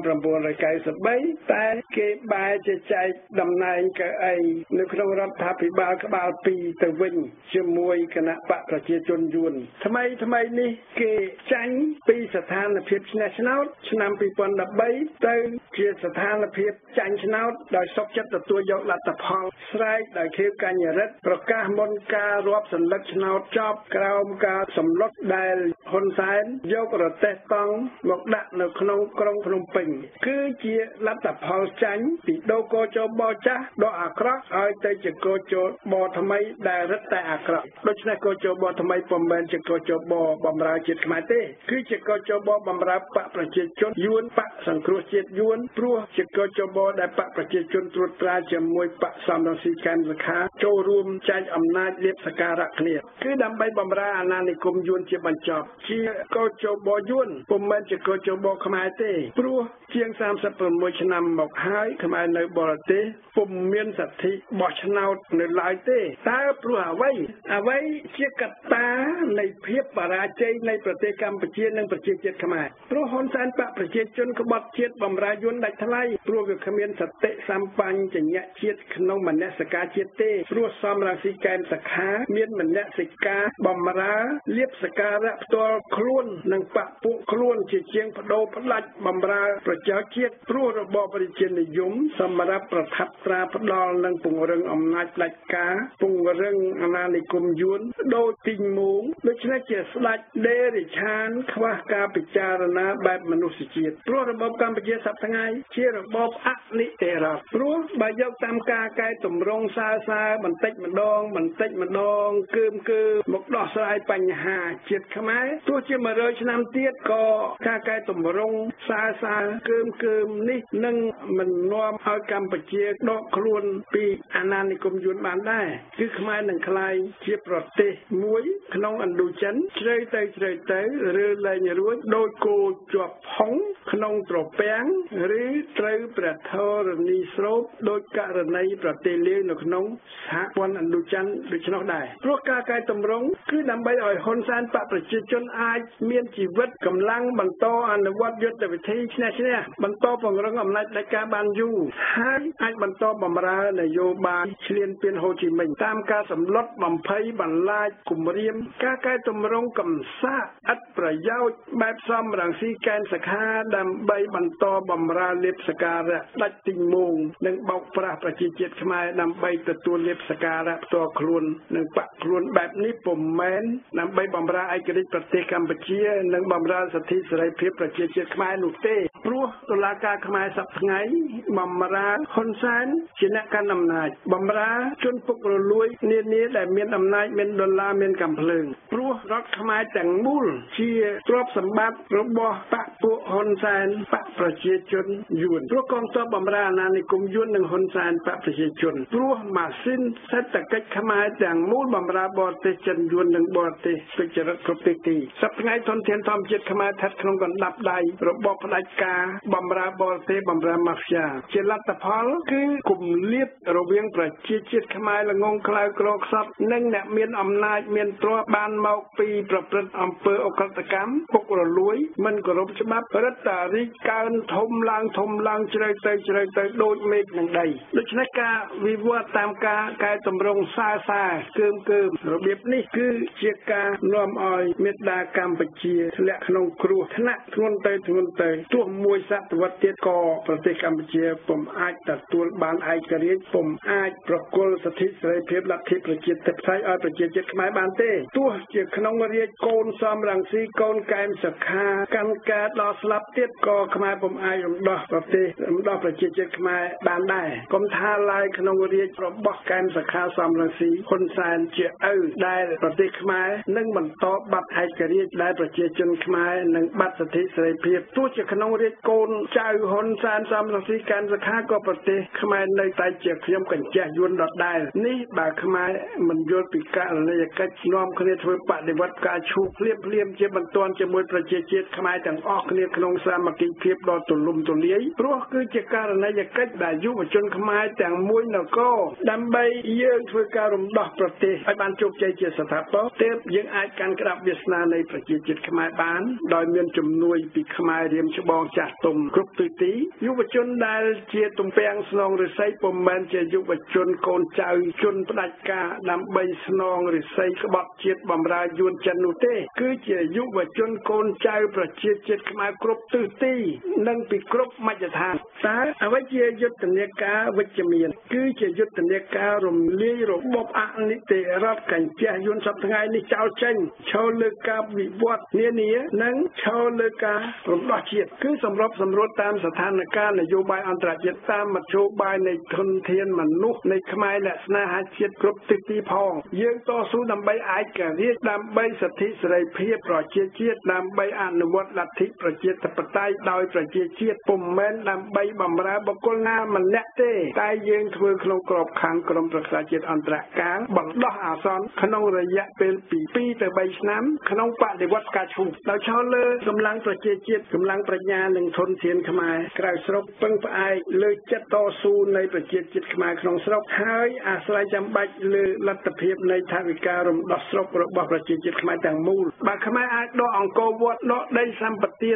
1993តែគេបែរជាចែកតំណែងកៅអីនៅក្នុងរដ្ឋាភិបាលក្បាល2ទៅវិញជាមួយគណៈបកប្រជាជនយួនថ្មីនេះគេចាញ់ពីស្ថានភាពឈ្នះឆ្នោតឆ្នាំ2013ទៅជាស្ថានភាពចាញ់ឆ្នោតដោយសុខចិត្តទទួលយកលទ្ធផលស្រែកដោយខៀវកញ្ញរិទ្ធប្រកាសមុនការរាប់សន្លឹកឆ្នោតចប់ក្រោមការសម្លុតដែលហ៊ុនសែនយករទេះតង់មកដាក់នៅក្នុងក្រុងភ្នំពេញគឺជាលទ្ធផលចាញ់ពីដូកោចបចាស់ដ៏អាក្រក់ឲ្យទៅជាកោចបថ្មីដែលរឹតតែអាក្រក់ដូច្នេះកោចបថ្មីពុំមែនជាកោចបបំរើជាតិខ្មែរទេគឺជាកោចបបំរើបកប្រជាជនយួនបកសង្គ្រោះជាតិយួនព្រោះជាកោចបដែលបកប្រជាជនត្រួតត្រាជាមួយបកសំរងស៊ីកែមសខាចូលរួមចែកអំណាចលៀបសការៈគ្នាគឺដើម្បីបម្រើអាណានិគមយួនជាបញ្ចប់ជាកោចបយួនពុំមែនជាកោចបខ្មែរទេព្រោះះជាង36ឆ្នាំមកហើយខ្មែរនៅបរទេសពុំមានសិទ្ធិបោះឆ្នោតនៅឡើយទេតើព្រោះអ្វីជាកត្តានៃភាពបរាជ័យនៃប្រទេសកម្ពុជានិងប្រជាជាតិខ្មែរព្រោះហ៊ុនសែនបកប្រជាជនក្បត់ជាតិបម្រើយួនដាច់ថ្លៃព្រោះវាគ្មានសតិសម្បញ្ញៈជាតិក្នុងមនសិការជាតិទេព្រោះសំរងស៊ីកែនសខាមានមនសិការបម្រើលៀបសការៈផ្ទាល់ខ្លួននិងបកពួកខ្លួនជាជាងបដូរផ្ដាច់បម្រើប្រជាជាតិព្រោះរបបប្រជានិយមសម្រាប់ប្រថាប់ត្រាផ្ដាល់និងពង្រឹងអំណាចផ្ដាច់ការពង្រឹងអាណានិគមយួនដោយទីងមូងដូច្នេះជាស្ដេចដេរិឆានខ្វះការពិចារណាបែបមនុស្សជាតិព្រោះរបបកម្ពុជាសប្តាហ៍ថ្ងៃជារបបអនិតិរដ្ឋព្រោះបើយកតាមការកែតម្រង់សើបន្តិចម្ដងគឺមកដោះស្រាយបញ្ហាជាតិខ្មែរទោះជា100ឆ្នាំទៀតក៏ការកែតម្រង់សើគឺនេះនឹងមិននាំឲ្យកម្ពុជាដកខ្លួនពីអាណានិគមយួនបានដែរគឺខ្មែរនឹងក្លាយជាប្រទេសមួយក្នុងឥណ្ឌូចិនជ្រៅទៅឬលែងរួចដោយគោជាប់ផុងក្នុងត្រពាំងឬត្រូវព្រះធរណីស្រូបដោយករណីប្រទេសលាវនៅក្នុងសហព័ន្ធឥណ្ឌូចិនដូច្នោះដែរព្រោះការកែតម្រង់គឺដើម្បីឲ្យហ៊ុនសែនបកប្រជាជនអាចមានជីវិតកម្លាំងបន្តអនុវត្តយុទ្ធវិធីឈ្នះបន្តពង្រឹងអំណាចផ្ដាច់ការបានយូរហើយអាចបន្តបម្រើនយោបាយឈ្លានពានហូជីមិញតាមការសម្លុតបំភ័យបន្លាចគំរាមការកែតម្រង់កំសាកឥតប្រយោជន៍បែបសំរងស៊ីកែនសខាដើម្បីបន្តបម្រើលៀបសការៈដាច់ទីងមងនិងបោកប្រាស់ប្រជាជាតិខ្មែរដើម្បីទទួលលៀបសការៈផ្ទាល់ខ្លួននិងបកខ្លួនបែបនេះពុំមែនដើម្បីបម្រើឯករាជ្យប្រទេសកម្ពុជានិងបម្រើសិទ្ធិសេរីភាពប្រជាជាតិខ្មែរនោះទេព្រោះតុលាការខ្មែរសប្តាហ៍ថ្ងៃបម្រើហ៊ុនសែនជាអ្នកកាន់អំណាចបម្រើជនពុករលួយនានាដែលមានអំណាចមានដុល្លារមានកាំភ្លើងព្រោះរដ្ឋខ្មែរទាំងមូលជាទ្រព្យសម្បត្តិរបស់បកពួកហ៊ុនសែនបកប្រជាជនយួនព្រោះកងទ័ពបម្រើអាណានិគមយួននិងហ៊ុនសែនបកប្រជាជនព្រោះម៉ាស៊ីនសេដ្ឋកិច្ចខ្មែរទាំងមូលបម្រើបរទេសចិនយួននិងបរទេសទុច្ចរិតគ្រប់ទិសទីសប្តាហ៍ថ្ងៃធនធានធម្មជាតិខ្មែរស្ថិតក្នុងកណ្ដាប់ដៃរបបផ្ដាច់ការបម្រើបរទេសបម្រើម៉ាហ្វ្យាជាលទ្ធផលគឺគម្លាតរវាងប្រជាជាតិខ្មែរល្ងងខ្លៅក្រខ្សត់និងអ្នកមានអំណាចមានទ្រព្យបានមកពីប្រព្រឹត្តអំពើអក្រិតកម្មពុករលួយមិនគោរពច្បាប់រដ្ឋាភិបាលកើនធំឡើងជ្រៅទៅដូចមេឃនឹងដីដូច្នេះការវិវត្តតាមការកែតម្រង់សើគឺរបៀបនេះគឺជាការនាំឲ្យមេដាកម្ពុជាធ្លាក់ក្នុងគ្រោះថ្នាក់ធ្ងន់ទៅទោះមួយសតវត្សទៀតក៏ប្រទេសកម្ពុជាពុំអាចទទួលបានឯករាជ្យពុំអាចប្រគល់សិទ្ធិសេរីភាពលទ្ធិប្រជាធិបតេយ្យឲ្យប្រជាជាតិខ្មែរបានទេទោះជាក្នុងរាជកូនសំរងស៊ីកូនកែមសខាកាន់ការដល់ស្លាប់ទៀតក៏ខ្មែរពុំអាចរំដោះប្រជាជាតិខ្មែរបានដែរកុំថាឡើយក្នុងរាជរបស់កែមសខាសំរងស៊ីហ៊ុនសែនជាឪដែលប្រទេសខ្មែរនឹងបន្តបាត់ឯករាជ្យដែលប្រជាជនខ្មែរនឹងបាត់សិទ្ធិសេរីភាពទោះជាក្នុងរាជកូនចៅហ៊ុនសែនសំរងស៊ីកែមសខាក៏ប្រទេសខ្មែរនៅតែជាខ្ញុំកញ្ចេះយួនដដែលនេះបើខ្មែរមិនយល់ពីករណីយកិច្ចនាំគ្នាធ្វើបដិវត្តការឈូសភ្លាមជាបន្ទាន់ជាមួយប្រជាជាតិខ្មែរទាំងអស់គ្នាក្នុងសាមគ្គីភាពដ៏ទូលំទូលាយព្រោះគឺជាករណីយកិច្ចដែលយុវជនខ្មែរទាំងមួយនគរដើម្បីយើងធ្វើការរំដោះប្រទេសឲ្យបានជោគជ័យជាស្ថាពរទើបយើងអាចកាន់ក្តាប់វាសនានៃប្រជាជាតិខ្មែរបានដោយមានជំនួយពីខ្មែររៀមច្បងចាស់ទុំគ្រប់ទិសទីយុវជនដែលជាទំពាំងស្នងឫស្សីពុំមែនជាយុវជនកូនចៅជនផ្ដាច់ការដើម្បីស្នងឫស្សីក្បត់ជាតិបម្រើយួនចិននោះទេគឺជាយុវជនកូនចៅប្រជាជាតិខ្មែរគ្រប់ទិសទីនិងពីគ្រប់មជ្ឈដ្ឋានតើអ្វីជាយុទ្ធនាការវិជ្ជមានគឺជាយុទ្ធនាការរំលាយរបបអនិតិរដ្ឋកញ្ចេះយួនសប្តាហ៍ថ្ងៃនេះចោលចេញឈរលើការវិវត្តនានានិងឈរលើការរំដោះជាតិគឺសម្របសម្រួលតាមស្ថានភាពនយោបាយអន្តរជាតិតាមមធ្យោបាយនៃធនធានមនុស្សនៃខ្មែរអ្នកស្នេហាជាតិគ្រប់ទិសទីផងយើងតស៊ូដើម្បីឯករាជ្យដើម្បីសិទ្ធិសេរីភាពប្រជាជាតិដើម្បីអនុវត្តលទ្ធិប្រជាធិបតេយ្យដោយប្រជាជាតិពុំមែនដើម្បីបំរើបុគ្គលណាម្នាក់ទេតែយើងធ្វើក្នុងក្របខ័ណ្ឌក្រមប្រឹក្សាជាតិអន្តរកាលបណ្ដោះអាសន្នក្នុងរយៈពេលពី2ទៅ3ឆ្នាំក្នុងបដិវត្តការឈូសដោយឈរលើកម្លាំងប្រជាជាតិកម្លាំងប្រាជ្ញានិងធនធានខ្មែរក្រៅស្រុកពឹងផ្អែកលើចិត្តតស៊ូនៃប្រជាជាតិខ្មែរក្នុងស្រុកហើយអាស្រ័យចាំបាច់លើលទ្ធភាពនៃថវិការំដោះស្រុករបស់ប្រជាជាតិខ្មែរទាំងមូលបើខ្មែរអាចដកអង្គរវត្តដកដីសម្បទាន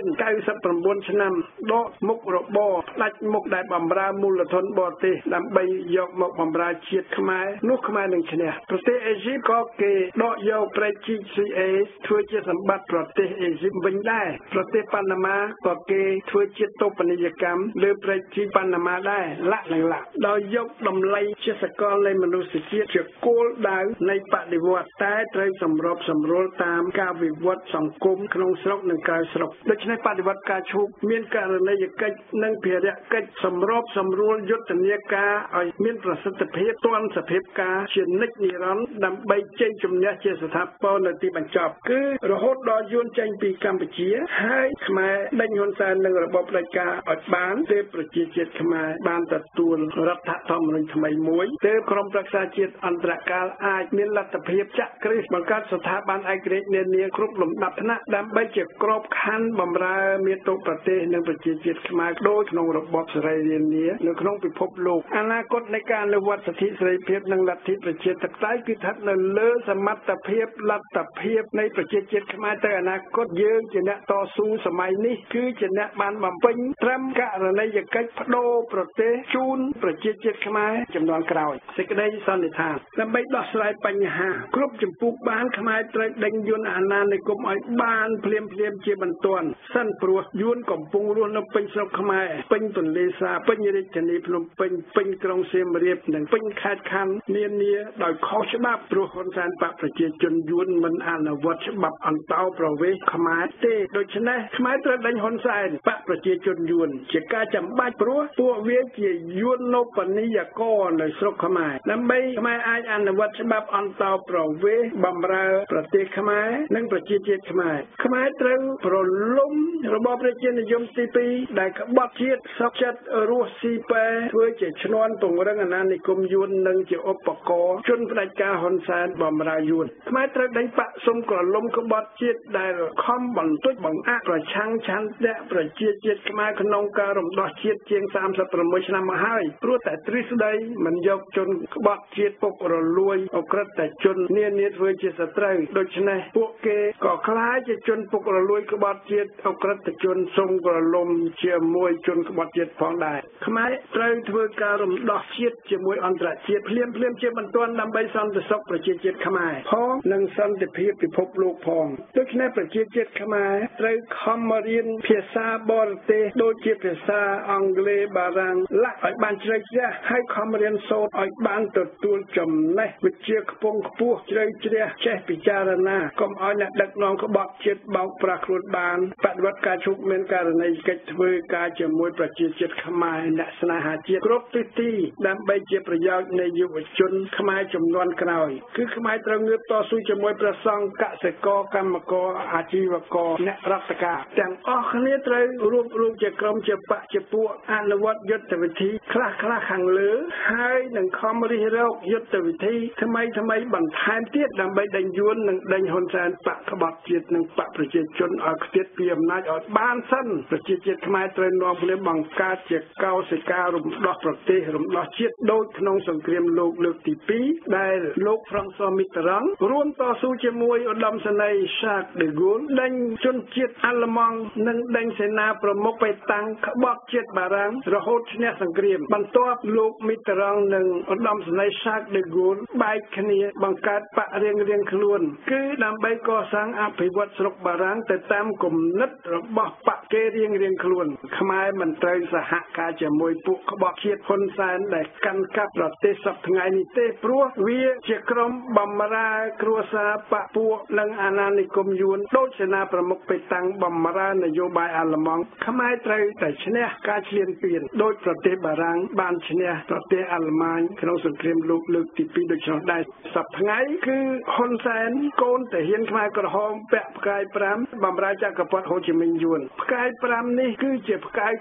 99ឆ្នាំដកមុខរបរផ្ដាច់មុខដែលបំរើមូលធនបរទេសដើម្បីយកមកបំរើជាតិខ្មែរនោះខ្មែរនឹងឈ្នះប្រទេសអេស៊ីបក៏គេដកយកព្រែកជីក CA ធ្វើជាសម្បត្តិប្រទេសអេស៊ីបវិញដែរប្រទេសប៉ាណាម៉ាក៏គេធ្វើជាតូបនីយកម្មលើព្រែកជីកប៉ាណាម៉ាដែរលាក់នឹងលាក់ដោយយកតម្លៃជាសកលនៃមនុស្សជាតិជាគោលដៅនៃបដិវត្តតែត្រូវសម្របសម្រួលតាមការវិវត្តសង្គមក្នុងស្រុកនិងក្រៅស្រុកដូច្នេះបដិវត្តការឈូសមានករណីយកិច្ចនិងភារកិច្ចសម្របសម្រួលយុទ្ធនាការឲ្យមានប្រសិទ្ធភាពទាន់សភាពការជានិច្ចនិរន្តរ៍ដើម្បីជ័យជំនះជាស្ថាពរនៅទីបញ្ចប់គឺរហូតដល់យួនចេញពីកម្ពុជាហើយខ្មែរដេញហ៊ុនសែននិងរបបផ្ដាច់ការឲ្យបានទើបប្រជាជាតិខ្មែរបានទទួលរដ្ឋធម្មនុញ្ញថ្មីមួយទើបក្រមប្រឹក្សាជាតិអន្តរកាលអាចមានលទ្ធភាពចាក់គ្រឹះបង្កើតស្ថាប័នឯករាជ្យនានាគ្រប់លំដាប់ថ្នាក់ដើម្បីជាក្របខ័ណ្ឌបម្រើមាតុប្រទេសនិងប្រជាជាតិខ្មែរដូចក្នុងរបបសេរីរាមានៅក្នុងពិភពលោកអនាគតនៃការអនុវត្តសិទ្ធិសេរីភាពនិងលទ្ធិប្រជាធិបតេយ្យគឺស្ថិតនៅលើសមត្ថភាពលទ្ធភាពនៃប្រជាជាតិខ្មែរទៅអនាគតយើងជាអ្នកតស៊ូសម័យនេះគឺជាអ្នកបានបំពេញត្រឹមករណីយកិច្ចបដូរប្រទេសជូនប្រជាជាតិខ្មែរចំនួនក្រោយសេចក្តីសន្និដ្ឋានដើម្បីដោះស្រាយបញ្ហាគ្រប់ចម្ពោះបានខ្មែរត្រូវដេញយួនអាណានិគមឲ្យបានភ្លាមជាបន្ទាន់សិនព្រោះយួនកំពុងរស់នៅពេញស្រុកខ្មែរពេញទន្លេសាបពេញរាជធានីភ្នំពេញពេញក្រុងសៀមរាបនិងពេញខេត្តខណ្ឌនានាដោយខុសច្បាប់ព្រោះហ៊ុនសែនបកប្រជាជនយួនមិនអនុវត្តច្បាប់អន្តោប្រវេសន៍ខ្មែរទេដូច្នេះខ្មែរត្រូវដេញហ៊ុនសែនបកប្រជាជនយួនជាការចាំបាច់ព្រោះពួកវាជាយួនណូបនីយកនៅស្រុកខ្មែរដើម្បីខ្មែរអាចអនុវត្តច្បាប់អន្តោប្រវេសន៍បម្រើប្រទេសខ្មែរនិងប្រជាជាតិខ្មែរខ្មែរត្រូវប្រលំរបបប្រជានិយមទី2ដែលក្បត់ជាតិសុខចិត្តរស់ស៊ីប៉ែធ្វើជាឈ្នន់ពង្រឹងអាណានិគមយួននិងជាឧបករណ៍ជនផ្ដាច់ការហ៊ុនសែនបម្រើយួនខ្មែរត្រូវដេញបាក់សុំក្រលំក្បត់ជាតិដែលខំបន្ទុចបង្អាក់ប្រឆាំងឆន្ទៈប្រជាជាតិខ្មែរក្នុងការរំដោះជាតិជាង36ឆ្នាំមកហើយព្រោះតែទ្រឹស្ដីមិនយកជនក្បត់ជាតិពុករលួយអក្រិតជននានាធ្វើជាសត្រូវដូច្នេះពួកគេក៏ខ្លាចជាជនពុករលួយក្បត់ជាតិអក្រិតជនសុំក្រលំជាមួយជនក្បត់ជាតិផងដែរខ្មែរត្រូវធ្វើការរំដោះជាតិជាមួយអន្តរជាតិភ្លាមជាបន្ទាន់ដើម្បីសន្តិសុខប្រជាជាតិខ្មែរផងនិងសន្តិភាពពិភពលោកផងដូច្នេះប្រជាជាតិខ្មែរត្រូវខំមករៀនភាសាបរទេសដូចជាភាសាអង់គ្លេសបារាំងលាក់ឲ្យបានជ្រៅជ្រះហើយខំរៀនសូត្រឲ្យបានទទួលចំណេះវិជ្ជាខ្ពង់ខ្ពស់ជ្រៅជ្រះចេះពិចារណាកុំឲ្យអ្នកដឹកនាំក្បត់ជាតិបោកប្រាស់ខ្លួនបានបដិវត្តការឈូសមានករណីកិច្ចធ្វើការជាមួយប្រជាជាតិខ្មែរអ្នកស្នេហាជាតិគ្រប់ទិសទីដើម្បីជាប្រយោជន៍នៃយុវជនខ្មែរចំនួនក្រោយគឺខ្មែរត្រូវងើបតស៊ូជាមួយព្រះសង្ឃកសិករកម្មករអាជីវករអ្នករដ្ឋការទាំងអស់គ្នាត្រូវរួបរวมជាក្រុមជាបកជាពួកអនុវត្តយុទ្ធវិធីខ្លះខាងលើហើយនឹងខំរិះរកយុទ្ធវិធីថ្មីបន្ថែមទៀតដើម្បីដេញយួននិងដេញហ៊ុនសែនបកក្បត់ជាតិនិងបកប្រជាជនឲ្យខ្ទាតពីអំណាចឲ្យបានសិនប្រជាជាតិខ្មែរត្រូវនាំគ្នាបង្កើតជាកោសិការរំដោះប្រទេសរំដោះជាតិដូចក្នុងសង្គ្រាមលោកលើកទី2ដែលលោកហ្វ្រង់ស៊ွာ មីតរ៉ង់រួមតស៊ូជាមួយឧត្តមសេនីយ៍ សាក ដឺហ្គោលដេញជនជាតិអាល្លឺម៉ង់និងដេញសេនាប្រមុខបេតាំងក្បត់ជាតិបារាំងរហូតឈ្នះសង្គ្រាមបន្ទាប់លោកមីតរ៉ង់និងឧត្តមសេនីយ៍ សាក ដឺហ្គោលបែកគ្នាបង្កើតបករៀងខ្លួនគឺដើម្បីកសាងអភិវឌ្ឍស្រុកបារាំងទៅតាមគំនិតរបស់បកគេរៀងខ្លួនខ្មែរមិនត្រូវសហការជាមួយពួកក្បត់ជាតិហ៊ុនសែនដែលកាន់កាប់ប្រទេសសពថ្ងៃនេះទេព្រោះវាជាក្រុមបម្រើគ្រួសារបកពួកនិងអាណានិគមយួនដូចសេនាប្រមុខបេតាំងបម្រើនយោបាយអាល្លឺម៉ង់ខ្មែរត្រូវតែឈ្នះការឈ្លានពានដោយប្រទេសបារាំងបានឈ្នះប្រទេសអាល្លឺម៉ង់ក្នុងសង្គ្រាមលោកលើកទី2ដូច្នោះដែរសពថ្ងៃគឺហ៊ុនសែនកូនតាហ៊ានខ្មែរក្រហមពាក់ផ្កាយ5បម្រើចក្រពត្តិហូជីមិញយួនផ្កាយ5នេះគឺជាផ្កាយក្រពើ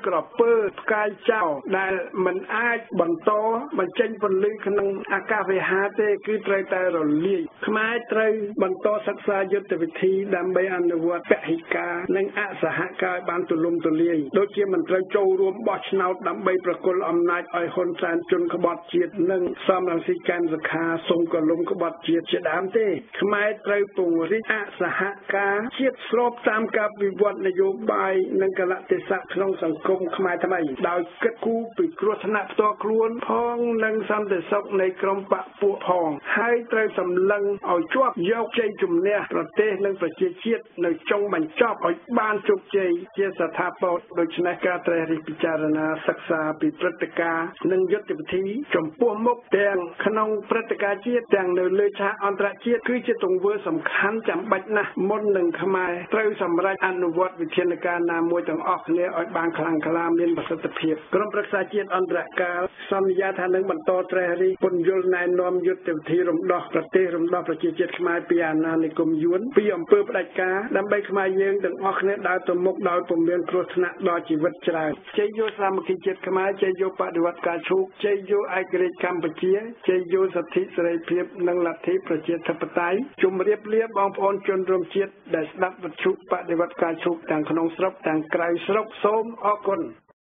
ពើផ្កាយចោលដែលមិនអាចបន្តបញ្ចេញពន្លឺក្នុងអាកាសវិហារទេគឺត្រូវតែរលាយខ្មែរត្រូវបន្តសិក្សាយុទ្ធវិធីដើម្បីអនុវត្តពហិការនិងអសហការបានទូលំទូលាយដូចជាមិនត្រូវចូលរួមបោះឆ្នោតដើម្បីប្រគល់អំណាចឲ្យហ៊ុនសែនជនក្បត់ជាតិនិងសំរងស៊ីកែមសខាសុំកលុំក្បត់ជាតិជាដើមទេខ្មែរត្រូវពង្រីកអសហការជាតិស្របតាមការវិវត្តនយោបាយនិងកលៈទេសៈក្នុងសង្គមខ្មែរថ្មីដោយគិតគូរពីគ្រោះថ្នាក់ផ្ទាល់ខ្លួនផងនិងសន្តិសុខនៃក្រុមបកពួកផងហើយត្រូវសម្លឹងឲ្យជាប់យកជ័យជំនះប្រទេសនិងប្រជាជាតិនៅចុងបញ្ចប់ឲ្យបានជោគជ័យជាស្ថាពរដូច្នេះការត្រិះរិះពិចារណាសិក្សាពីព្រឹត្តិការណ៍និងយុទ្ធវិធីចំពោះមុខទាំងក្នុងព្រឹត្តិការណ៍ជាតិទាំងនៅលើឆាកអន្តរជាតិគឺជាទង្វើសំខាន់ចាំបាច់ណាស់មុននឹងខ្មែរត្រូវសម្រេចអនុវត្តវិធានការណាមួយទាំងអស់គ្នាឲ្យបានខ្លាំងក្លាមានប្រសិទ្ធភាពក្រុមប្រឹក្សាជាតិអន្តរកាលសន្យាថានឹងបន្តត្រិះរិះពន្យល់ណែនាំយុទ្ធវិធីរំដោះប្រទេសរំដោះប្រជាជាតិខ្មែរពីអាណានិគមយួនពីអំពើផ្ដាច់ការដើម្បីខ្មែរយើងទាំងអស់គ្នាដើរទៅមុខដោយពុំមានគ្រោះថ្នាក់ដល់ជីវិតច្រើនជ័យយោសាមគ្គីជាតិខ្មែរជ័យយោបដិវត្តការឈូកជ័យយោឯករាជ្យកម្ពុជាជ័យយោសិទ្ធិសេរីភាពនិងលទ្ធិប្រជាធិបតេយ្យជម្រាបលាបងប្អូនជនរួមជាតិដែលស្ដាប់វិទ្យុបដិវត្តការឈូកទាំងក្នុងស្រុកទាំងក្រៅស្រុកសូមអរគុណ